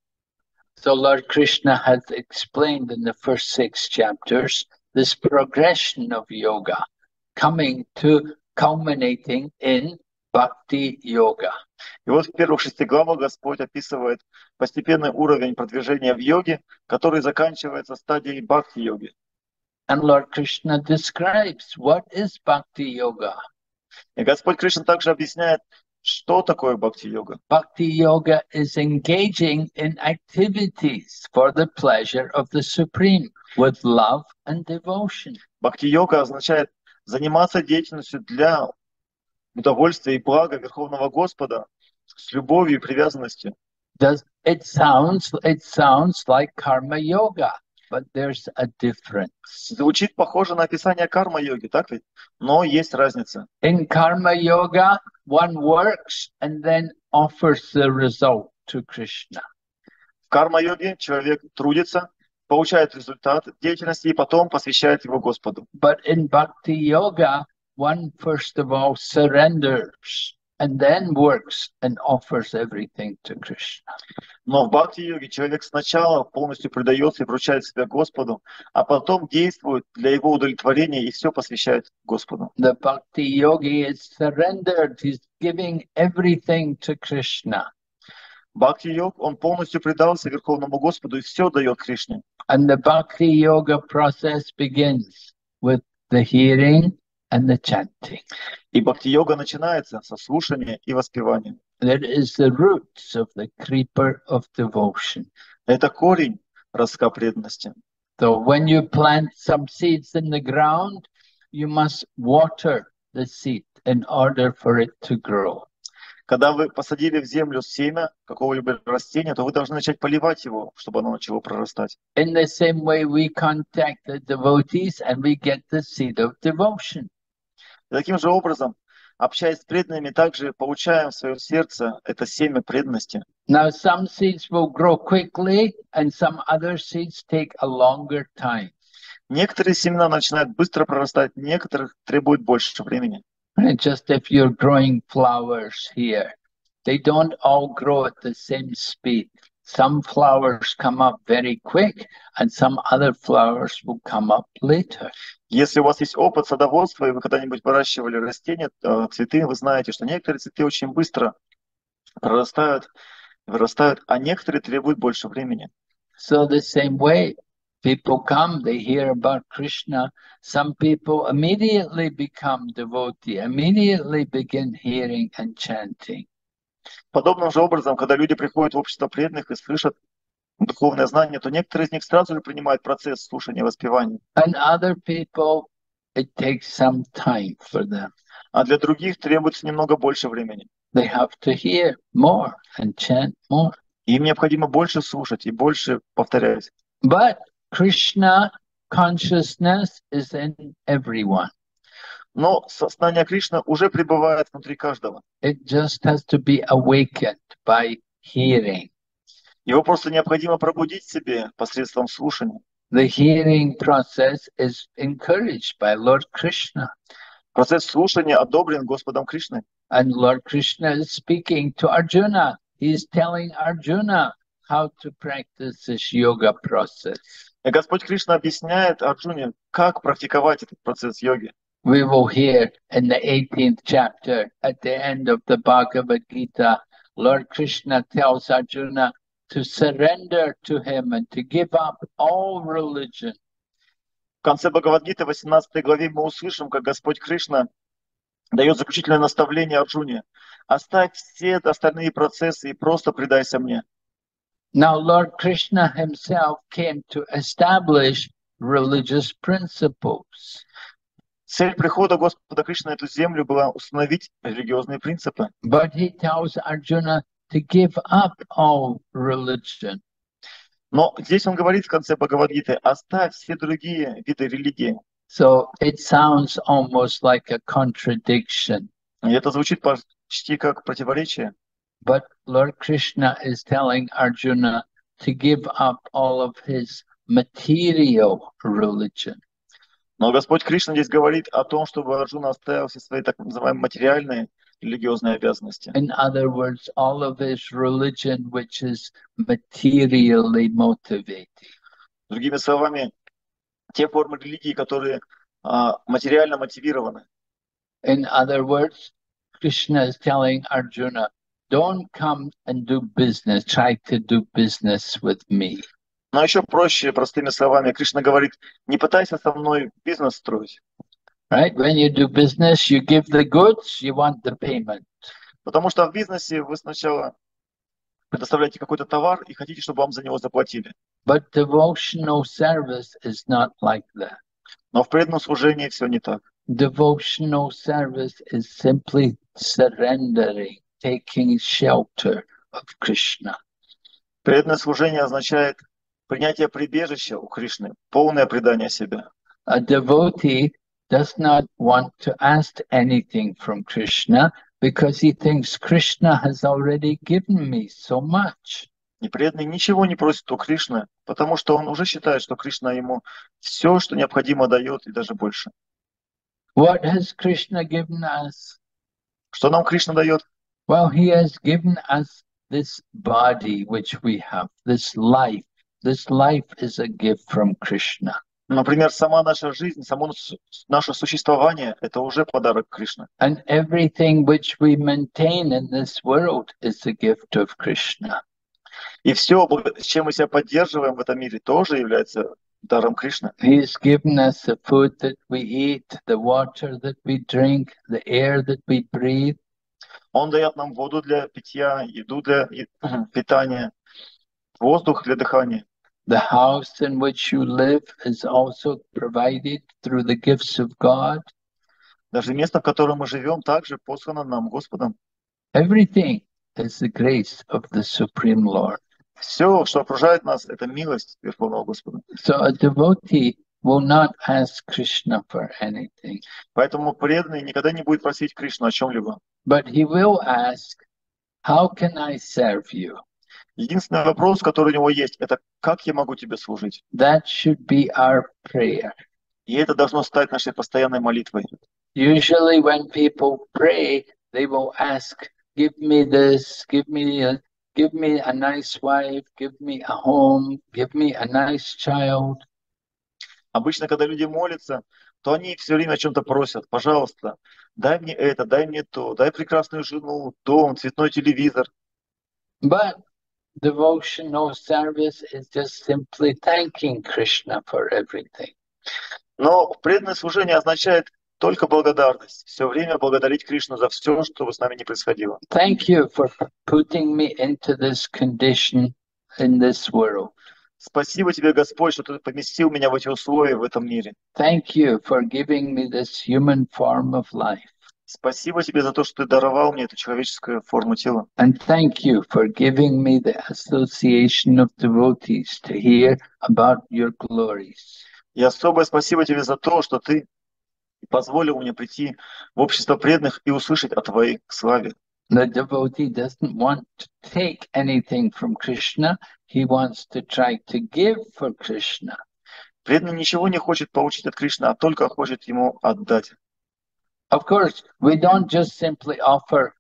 So Lord Krishna has explained in the first six chapters this progression of yoga, coming to culminating in Bhakti Yoga. И вот в первых шести главах Господь описывает постепенный уровень продвижения в йоге, который заканчивается стадией Бхакти-йоги. And Lord Krishna describes what is Bhakti Yoga. И Господь Кришна также объясняет, что такое Бхакти-йога. Bhakti Yoga is engaging in activities for the pleasure of the Supreme with love and devotion. Бхакти-йога означает заниматься деятельностью для удовольствия и блага Верховного Господа с любовью и привязанностью. Does it sounds it sounds like karma yoga, but there's a difference. Звучит похоже на описание карма-йоги, так ведь? Но есть разница. In karma yoga, one works and then offers the result to Krishna. В карма-йоге человек трудится, получает результат деятельности и потом посвящает его Господу. But in bhakti yoga, one first of all surrenders and then works and offers everything to Krishna. Но в бхакти-йоге человек сначала полностью предается и вручает себя Господу, а потом действует для его удовлетворения и все посвящает Господу. The bhakti yogi is surrendered. He's giving everything to Krishna. Бхакти-йог, он полностью предался Верховному Господу и все дает Кришне. And the bhakti yoga process begins with the hearing and the chanting. И бхакти-йога начинается со слушания и воспевания. That is the roots of the creeper of devotion. Это корень ростка преданности. So when you plant some seeds in the ground, you must water the seed in order for it to grow. Когда вы посадили в землю семя какого-либо растения, то вы должны начать поливать его, чтобы оно начало прорастать. In the same way, we contact the devotees and we get the seed of devotion. И таким же образом, общаясь с преданными, также получаем в свое сердце это семя преданности. Now, some seeds will grow quickly and some other seeds take a longer time. Некоторые семена начинают быстро прорастать, некоторых требует больше времени. Right? Just if you're growing flowers here, they don't all grow at the same speed. Some flowers come up very quick and some other flowers will come up later. Если у вас есть опыт садоводства, и вы когда-нибудь выращивали растения, цветы, вы знаете, что некоторые цветы очень быстро прорастают, вырастают, а некоторые требуют больше времени. So the same way, people come, they hear about Krishna. Some people immediately become devotee, immediately begin hearing and chanting. Подобным же образом, когда люди приходят в общество преданных и слышат духовное знание, то некоторые из них сразу же принимают процесс слушания и воспевания. And other people, it takes some time for them. А для других требуется немного больше времени. They have to hear more and chant more. Им необходимо больше слушать и больше повторять. But Krishna consciousness is in everyone. Но сознание Кришны уже пребывает внутри каждого. It just has to be awakened by hearing. Его просто необходимо пробудить в себе посредством слушания. The hearing process is encouraged by Lord Krishna. Процесс слушания одобрен Господом Кришной. And Lord Krishna is speaking to Arjuna. He is telling Arjuna how to practice this yoga process. И Господь Кришна объясняет Арджуне, как практиковать этот процесс йоги. We will hear in the eighteenth chapter, at the end of the Bhagavad Gita, Lord Krishna tells Arjuna to surrender to him and to give up all religion. В конце Бхагавад-гиты, в восемнадцатой главе, мы услышим, как Господь Кришна дает заключительное наставление Арджуне. Оставь все остальные процессы и просто предайся мне. Now, Lord Krishna himself came to establish religious principles. Цель прихода Господа Кришны на эту землю была установить религиозные принципы. But he tells Arjuna to give up all religion. Но здесь он говорит в конце Бхагавад-гиты, оставь все другие виды религии. So it sounds almost like a contradiction. И это звучит почти как противоречие. But Lord Krishna is telling Arjuna to give up all of his material religion. Но Господь Кришна здесь говорит о том, чтобы Арджуна оставил все свои так называемые материальные религиозные обязанности. In other words, all of his religion which is materially motivated. Другими словами, те формы религии, которые а, материально мотивированы. In other words, Krishna is telling Arjuna, don't come and do business, try to do business with me. Но еще проще, простыми словами, Кришна говорит, не пытайся со мной бизнес строить. Right? When you do business, you give the goods, you want the payment. Потому что в бизнесе вы сначала предоставляете какой-то товар и хотите, чтобы вам за него заплатили. But devotional service is not like that. Но в преданном служении все не так. Devotional service is simply surrendering, taking shelter of Krishna. Преданное служение означает принятие прибежища у Кришны, полное предание себя. A devotee does not want to ask anything from Krishna because he thinks Krishna has already given me so much. И преданный ничего не просит у Кришны, потому что он уже считает, что Кришна ему все, что необходимо, дает, и даже больше. What has Krishna given us? Что нам Кришна дает? Well, he has given us this body which we have, this life, this life is a gift from Krishna. Например, сама наша жизнь, само наше существование — это уже подарок Кришны. And everything which we maintain in this world is a gift of Krishna. И все, с чем мы себя поддерживаем в этом мире, тоже является даром Кришны. He has given us the food that we eat, the water that we drink, the air that we breathe. Он дает нам воду для питья, еду для питания, воздух для дыхания. The house in which you live is also provided through the gifts of God. Даже место, в котором мы живем, также послано нам Господом. Everything is the grace of the Supreme Lord. Все, что окружает нас, это милость Верховного Господа. So a devotee will not ask Krishna for anything. Поэтому преданный никогда не будет просить Кришну о чем-либо. But he will ask, how can I serve you? Единственный вопрос, который у него есть, это как я могу тебе служить? That should be our prayer. И это должно стать нашей постоянной молитвой. Usually when people pray, they will ask, give me this, give me a, give me a nice wife, give me a home, give me a nice child. Обычно, когда люди молятся, то они все время о чем-то просят. Пожалуйста, дай мне это, дай мне то, дай прекрасную жену, дом, цветной телевизор. But devotional service is just simply thanking Krishna for everything. Но преданное служение означает только благодарность. Все время благодарить Кришну за все, что бы с нами ни происходило. Thank you for putting me into this condition in this world. Спасибо тебе, Господь, что ты поместил меня в эти условия в этом мире. Thank you for giving me this human form of life. Спасибо тебе за то, что ты даровал мне эту человеческую форму тела. And thank you for giving me the association of devotees to hear about your glories. И особое спасибо тебе за то, что ты позволил мне прийти в общество преданных и услышать о твоей славе. The devotee doesn't want to take anything from Krishna. He wants to try to give for Krishna. Преданный ничего не хочет получить от Кришны, а только хочет ему отдать. Of course, we don't just simply offer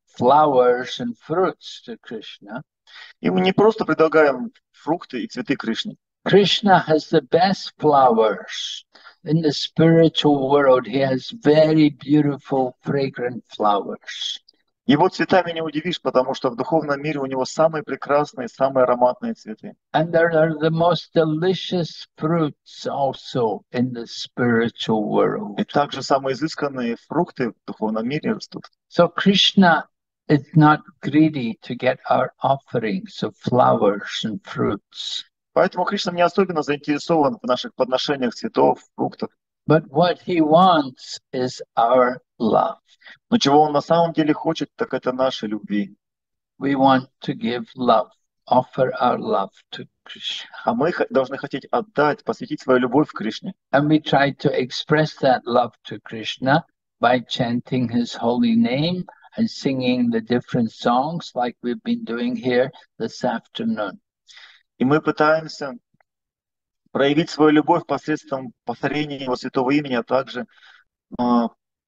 flowers and fruits to Krishna. И мы не просто предлагаем фрукты и цветы Кришне. Krishna has the best flowers. In the spiritual world, he has very beautiful, fragrant flowers. Его цветами не удивишь, потому что в духовном мире у него самые прекрасные, самые ароматные цветы. And there are the most delicious fruits also in the spiritual world. И также самые изысканные фрукты в духовном мире растут. So Krishna is not greedy to get our offerings of flowers and fruits. Поэтому Кришна не особенно заинтересован в наших подношениях цветов, фруктов. But what he wants is our love. Но чего он на самом деле хочет, так это нашей любви. We want to give love, offer our love to Krishna. А мы должны хотеть отдать, посвятить свою любовь Кришне. And we try to express that love to Krishna by chanting his holy name and singing the different songs like we've been doing here this afternoon. И мы пытаемся проявить свою любовь посредством повторения его святого имени, а также э,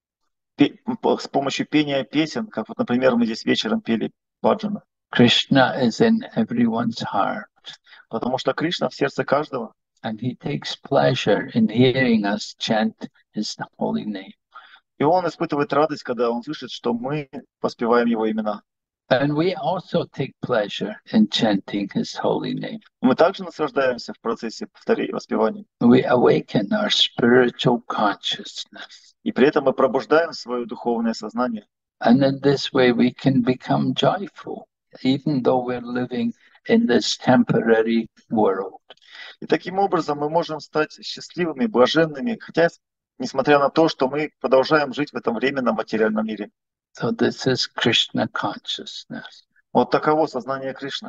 пе- с помощью пения песен, как вот, например, мы здесь вечером пели баджана. Krishna is in everyone's heart. Потому что Кришна в сердце каждого. And he takes pleasure in hearing us chant his holy name. И он испытывает радость, когда он слышит, что мы воспеваем его имена. And we also take pleasure in chanting his holy name. Мы также наслаждаемся в процессе повторения воспевания. We awaken our spiritual consciousness. И при этом мы пробуждаем свое духовное сознание. And in this way we can become joyful, even though we're living in this temporary world. И таким образом мы можем стать счастливыми, блаженными, хотя, несмотря на то, что мы продолжаем жить в этом временном материальном мире. So this is Krishna consciousness. Вот таково сознание Кришны.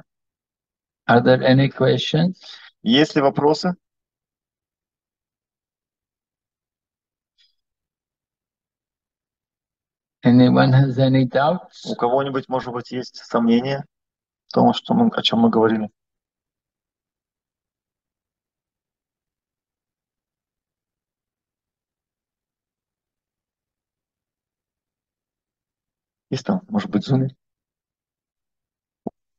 Are there any questions? Есть ли вопросы? Anyone has any doubts? У кого-нибудь, может быть, есть сомнения в том, что мы, о чем мы говорили? Есть там, может быть, в Zoom?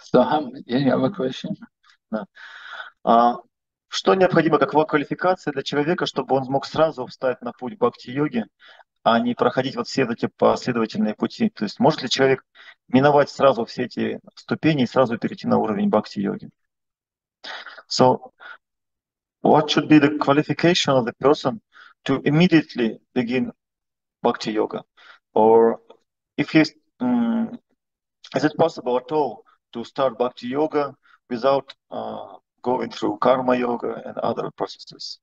So, how, you have a question? Да. А, что необходимо как квалификация для человека, чтобы он смог сразу встать на путь бхакти-йоги, а не проходить вот все эти последовательные пути? То есть может ли человек миновать сразу все эти ступени и сразу перейти на уровень бхакти-йоги? So, what should be the qualification of the person to immediately begin bhakti yoga? Or if he's, um, is it possible at all to start bhakti yoga without uh, going through karma yoga and other processes?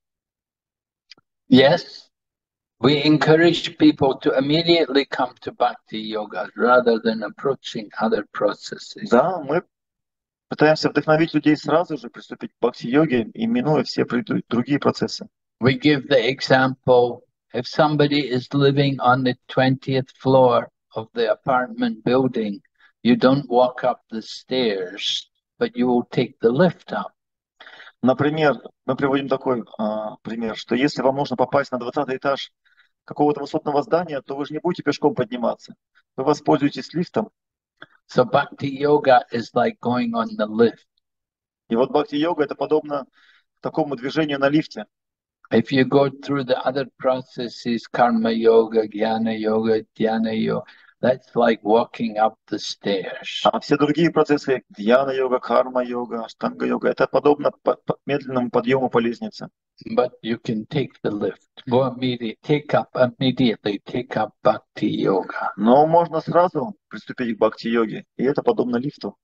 Yes. We encourage people to immediately come to Bhakti Yoga rather than approaching other processes. Да, мы пытаемся вдохновить людей сразу же приступить к бхакти-йоге, минуя все преду- другие процессы. We give the example, if somebody is living on the twentieth floor of the apartment building, you don't walk up the stairs, but you will take the lift up. Например, мы приводим такой а, пример, что если вам нужно попасть на двадцатый этаж какого-то высотного здания, то вы же не будете пешком подниматься. Вы воспользуетесь лифтом. So Bhakti Yoga is like going on the lift. И вот бхакти-йога это подобно такому движению на лифте. If you go through the other processes, karma yoga, jnana yoga, dhyana yoga, that's like walking up the stairs. А все другие процессы, дьяна-йога, карма-йога, аштанга-йога, это подобно по- по- медленному подъему по лестнице. But you can take the lift. Go immediately, take up immediately, take up Bhakti Yoga. Но можно сразу приступить к бхакти-йоге, и это подобно лифту.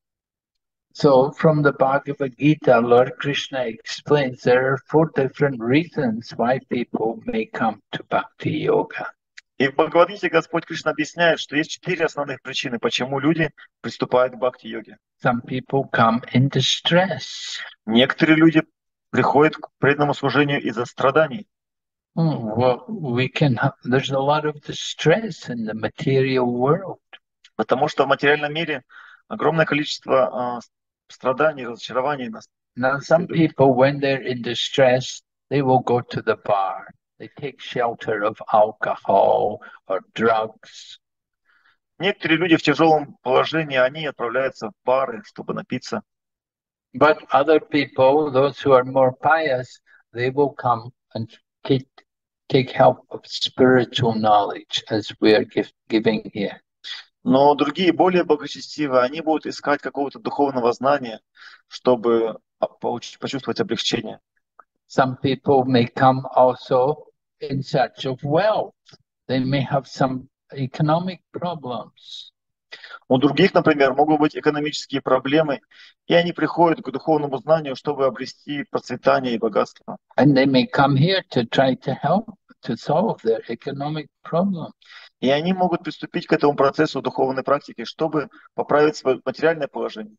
So from the Bhagavad Gita, Lord Krishna explains there are four different reasons why people may come to Bhakti Yoga. И в Бхагавад-гите Господь Кришна объясняет, что есть четыре основных причины, почему люди приступают к бхакти-йоге. Some people come in distress. Некоторые люди приходят к преданному служению из-за страданий. Hmm, well, we can have, there's a lot of distress in the material world. Потому что в материальном мире огромное количество а, страданий, разочарований нас. Now, some people, when they're in distress, they will go to the bar. They take shelter of alcohol or drugs. Некоторые люди в тяжелом положении, они отправляются в бары, чтобы напиться. But other people, those who are more pious, they will come and take, take help of spiritual knowledge, as we are give, giving here. Но другие, более благочестивые, они будут искать какого-то духовного знания, чтобы получить, почувствовать облегчение. Some people may come also in search of wealth. They may have some economic problems. У других, например, могут быть экономические проблемы, и они приходят к духовному знанию, чтобы обрести процветание и богатство. And they may come here to try to help to solve their economic problem. И они могут приступить к этому процессу духовной практики, чтобы поправить свое материальное положение.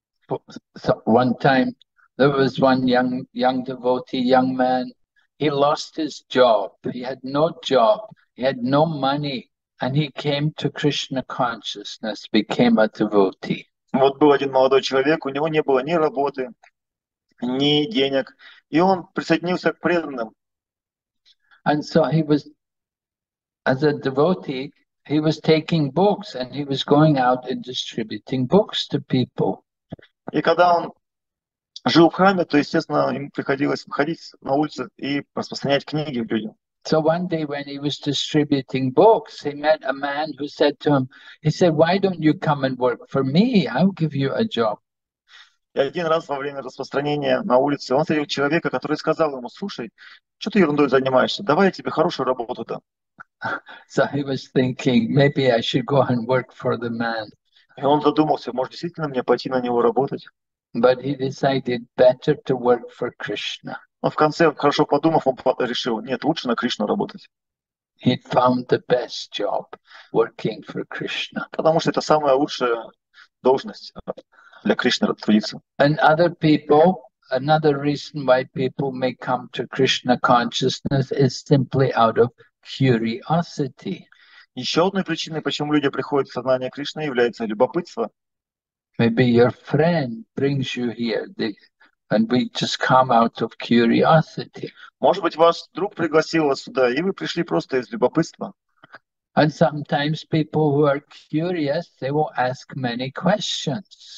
So one time there was one young young devotee, young man. He lost his job. He had no job. He had no money. And he came to Krishna consciousness, became a devotee. Вот был один молодой человек, у него не было ни работы, ни денег, и он присоединился к преданным. And so he was, as a devotee, he was taking books and he was going out and distributing books to people. И когда он жил в храме, то, естественно, ему приходилось выходить на улицу и распространять книги людям. So one day when he was distributing books, he met a man who said to him, he said, why don't you come and work for me? I'll give you a job. И один раз во время распространения на улице он встретил человека, который сказал ему: слушай, что ты ерундой занимаешься? Давай я тебе хорошую работу дам. So he was thinking, maybe I should go and work for the man. И он задумался, может, действительно мне пойти на него работать? But he decided better to work for Krishna. Но в конце, хорошо подумав, он решил, нет, лучше на Кришну работать. He found the best job working for Krishna. Потому что это самая лучшая должность для Кришны трудиться. And other people, another reason why people may come to Krishna consciousness is simply out of curiosity. Еще одной причиной, почему люди приходят в сознание Кришны, является любопытство. Maybe your friend brings you here, they, and we just come out of curiosity. Может быть, ваш друг пригласил вас сюда, и вы пришли просто из любопытства. And sometimes people who are curious, they will ask many questions.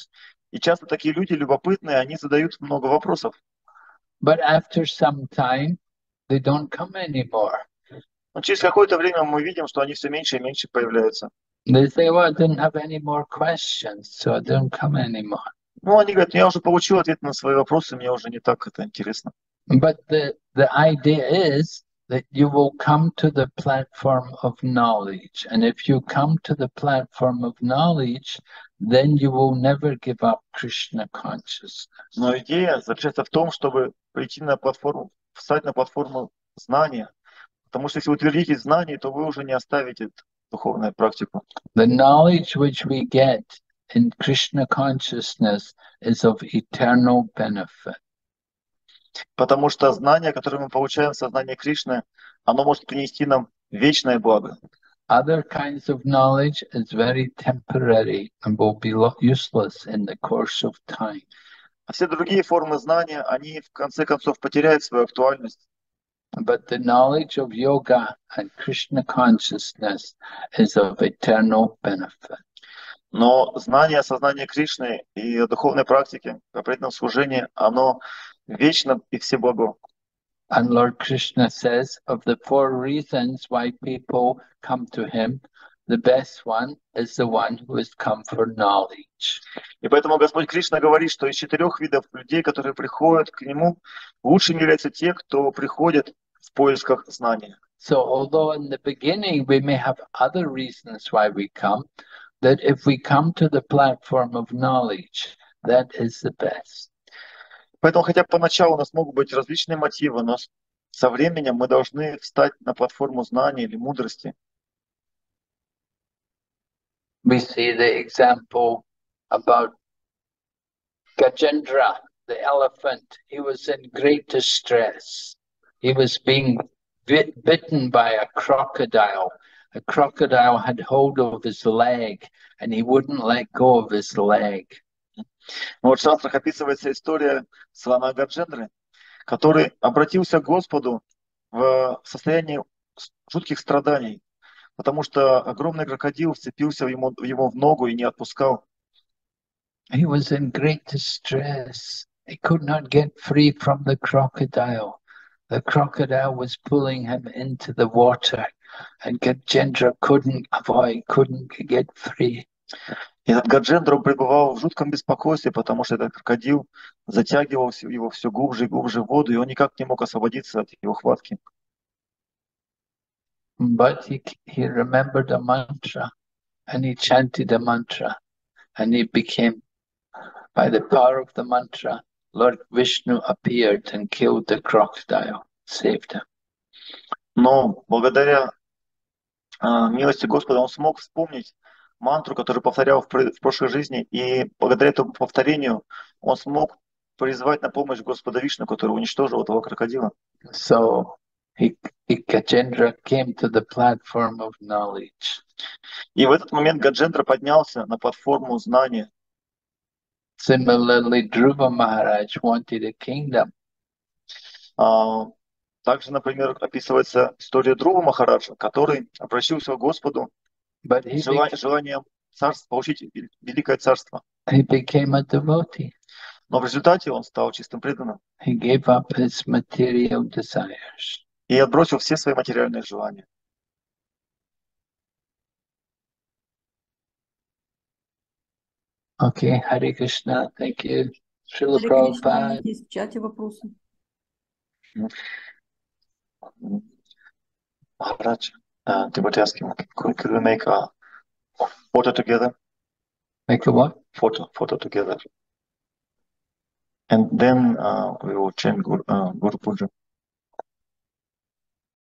И часто такие люди любопытные, они задают много вопросов. But after some time, they don't come anymore. Но через какое-то время мы видим, что они все меньше и меньше появляются. They say, well, I didn't have any more questions, so I don't come anymore. Ну, они говорят, я уже получил ответ на свои вопросы, мне уже не так это интересно. But the, the idea is that you will come to the platform of knowledge. And if you come to the platform of knowledge, then you will never give up Krishna consciousness. Но идея заключается в том, чтобы прийти на платформу, встать на платформу знания. Потому что если вы утвердитесь в знании, то вы уже не оставите духовную практику. The knowledge which we get in Krishna consciousness is of eternal benefit. Потому что знание, которое мы получаем в сознании Кришны, оно может принести нам вечное благо. Other kinds of knowledge is very temporary and will be useless in the course of time. А все другие формы знания, они в конце концов потеряют свою актуальность. But the knowledge of yoga and Krishna consciousness is of eternal benefit. Но знание, сознание Кришны и духовной практики, о преданном служении, оно вечно и всеблаго. And Lord Krishna says, of the four reasons why people come to him, the best one is the one who has come for knowledge. И поэтому Господь Кришна говорит, что из четырех видов людей, которые приходят к Нему, лучшими являются те, кто приходит в поисках знания. So although in the beginning we may have other reasons why we come, that if we come to the platform of knowledge, that is the best. Поэтому, хотя поначалу у нас могут быть различные мотивы, но со временем мы должны встать на платформу знания или мудрости. We see the example about Gajendra, the elephant. He was in great distress. He was being bit, bitten by a crocodile. A crocodile had hold of his leg, and he wouldn't let go of his leg. Вот в шастрах описывается история слона Гаджендры, который обратился к Господу в состоянии жутких страданий, потому что огромный крокодил вцепился в ему, в его в ногу и не отпускал. He was in great distress. He could not get free from the crocodile. The crocodile was pulling him into the water, and Gajendra couldn't avoid, couldn't get free. И этот Гаджендра пребывал в жутком беспокойстве, потому что этот крокодил затягивал его все глубже и глубже в воду, и он никак не мог освободиться от его хватки. But he, he remembered a mantra, and he chanted a mantra, and he became, by the power of the mantra, Lord Vishnu appeared and killed the crocodile, saved him. Но благодаря э, милости Господа он смог вспомнить мантру, которую повторял в, в прошлой жизни, и благодаря этому повторению он смог призвать на помощь Господа Вишну, который уничтожил этого крокодила. So he, he, Gajendra came to the platform of knowledge. И в этот момент Гаджендра поднялся на платформу знания. Similarly, Dhruva Maharaj wanted a kingdom. Uh, также, например, описывается история Друва Махараджа, который обратился к Господу But he с желанием, желанием царств, получить великое царство. He became a devotee. Но в результате он стал чистым преданным. He gave up his material desires. И отбросил все свои материальные желания. Okay, Hare Krishna, thank you. Srila Харе Кришна, Prabhupada. есть в чате вопросы. Maharaj, uh, they were asking, could, could we make a photo together? Make a what? Photo, photo together. And then uh, we will chant Guru, uh, Guru Puja.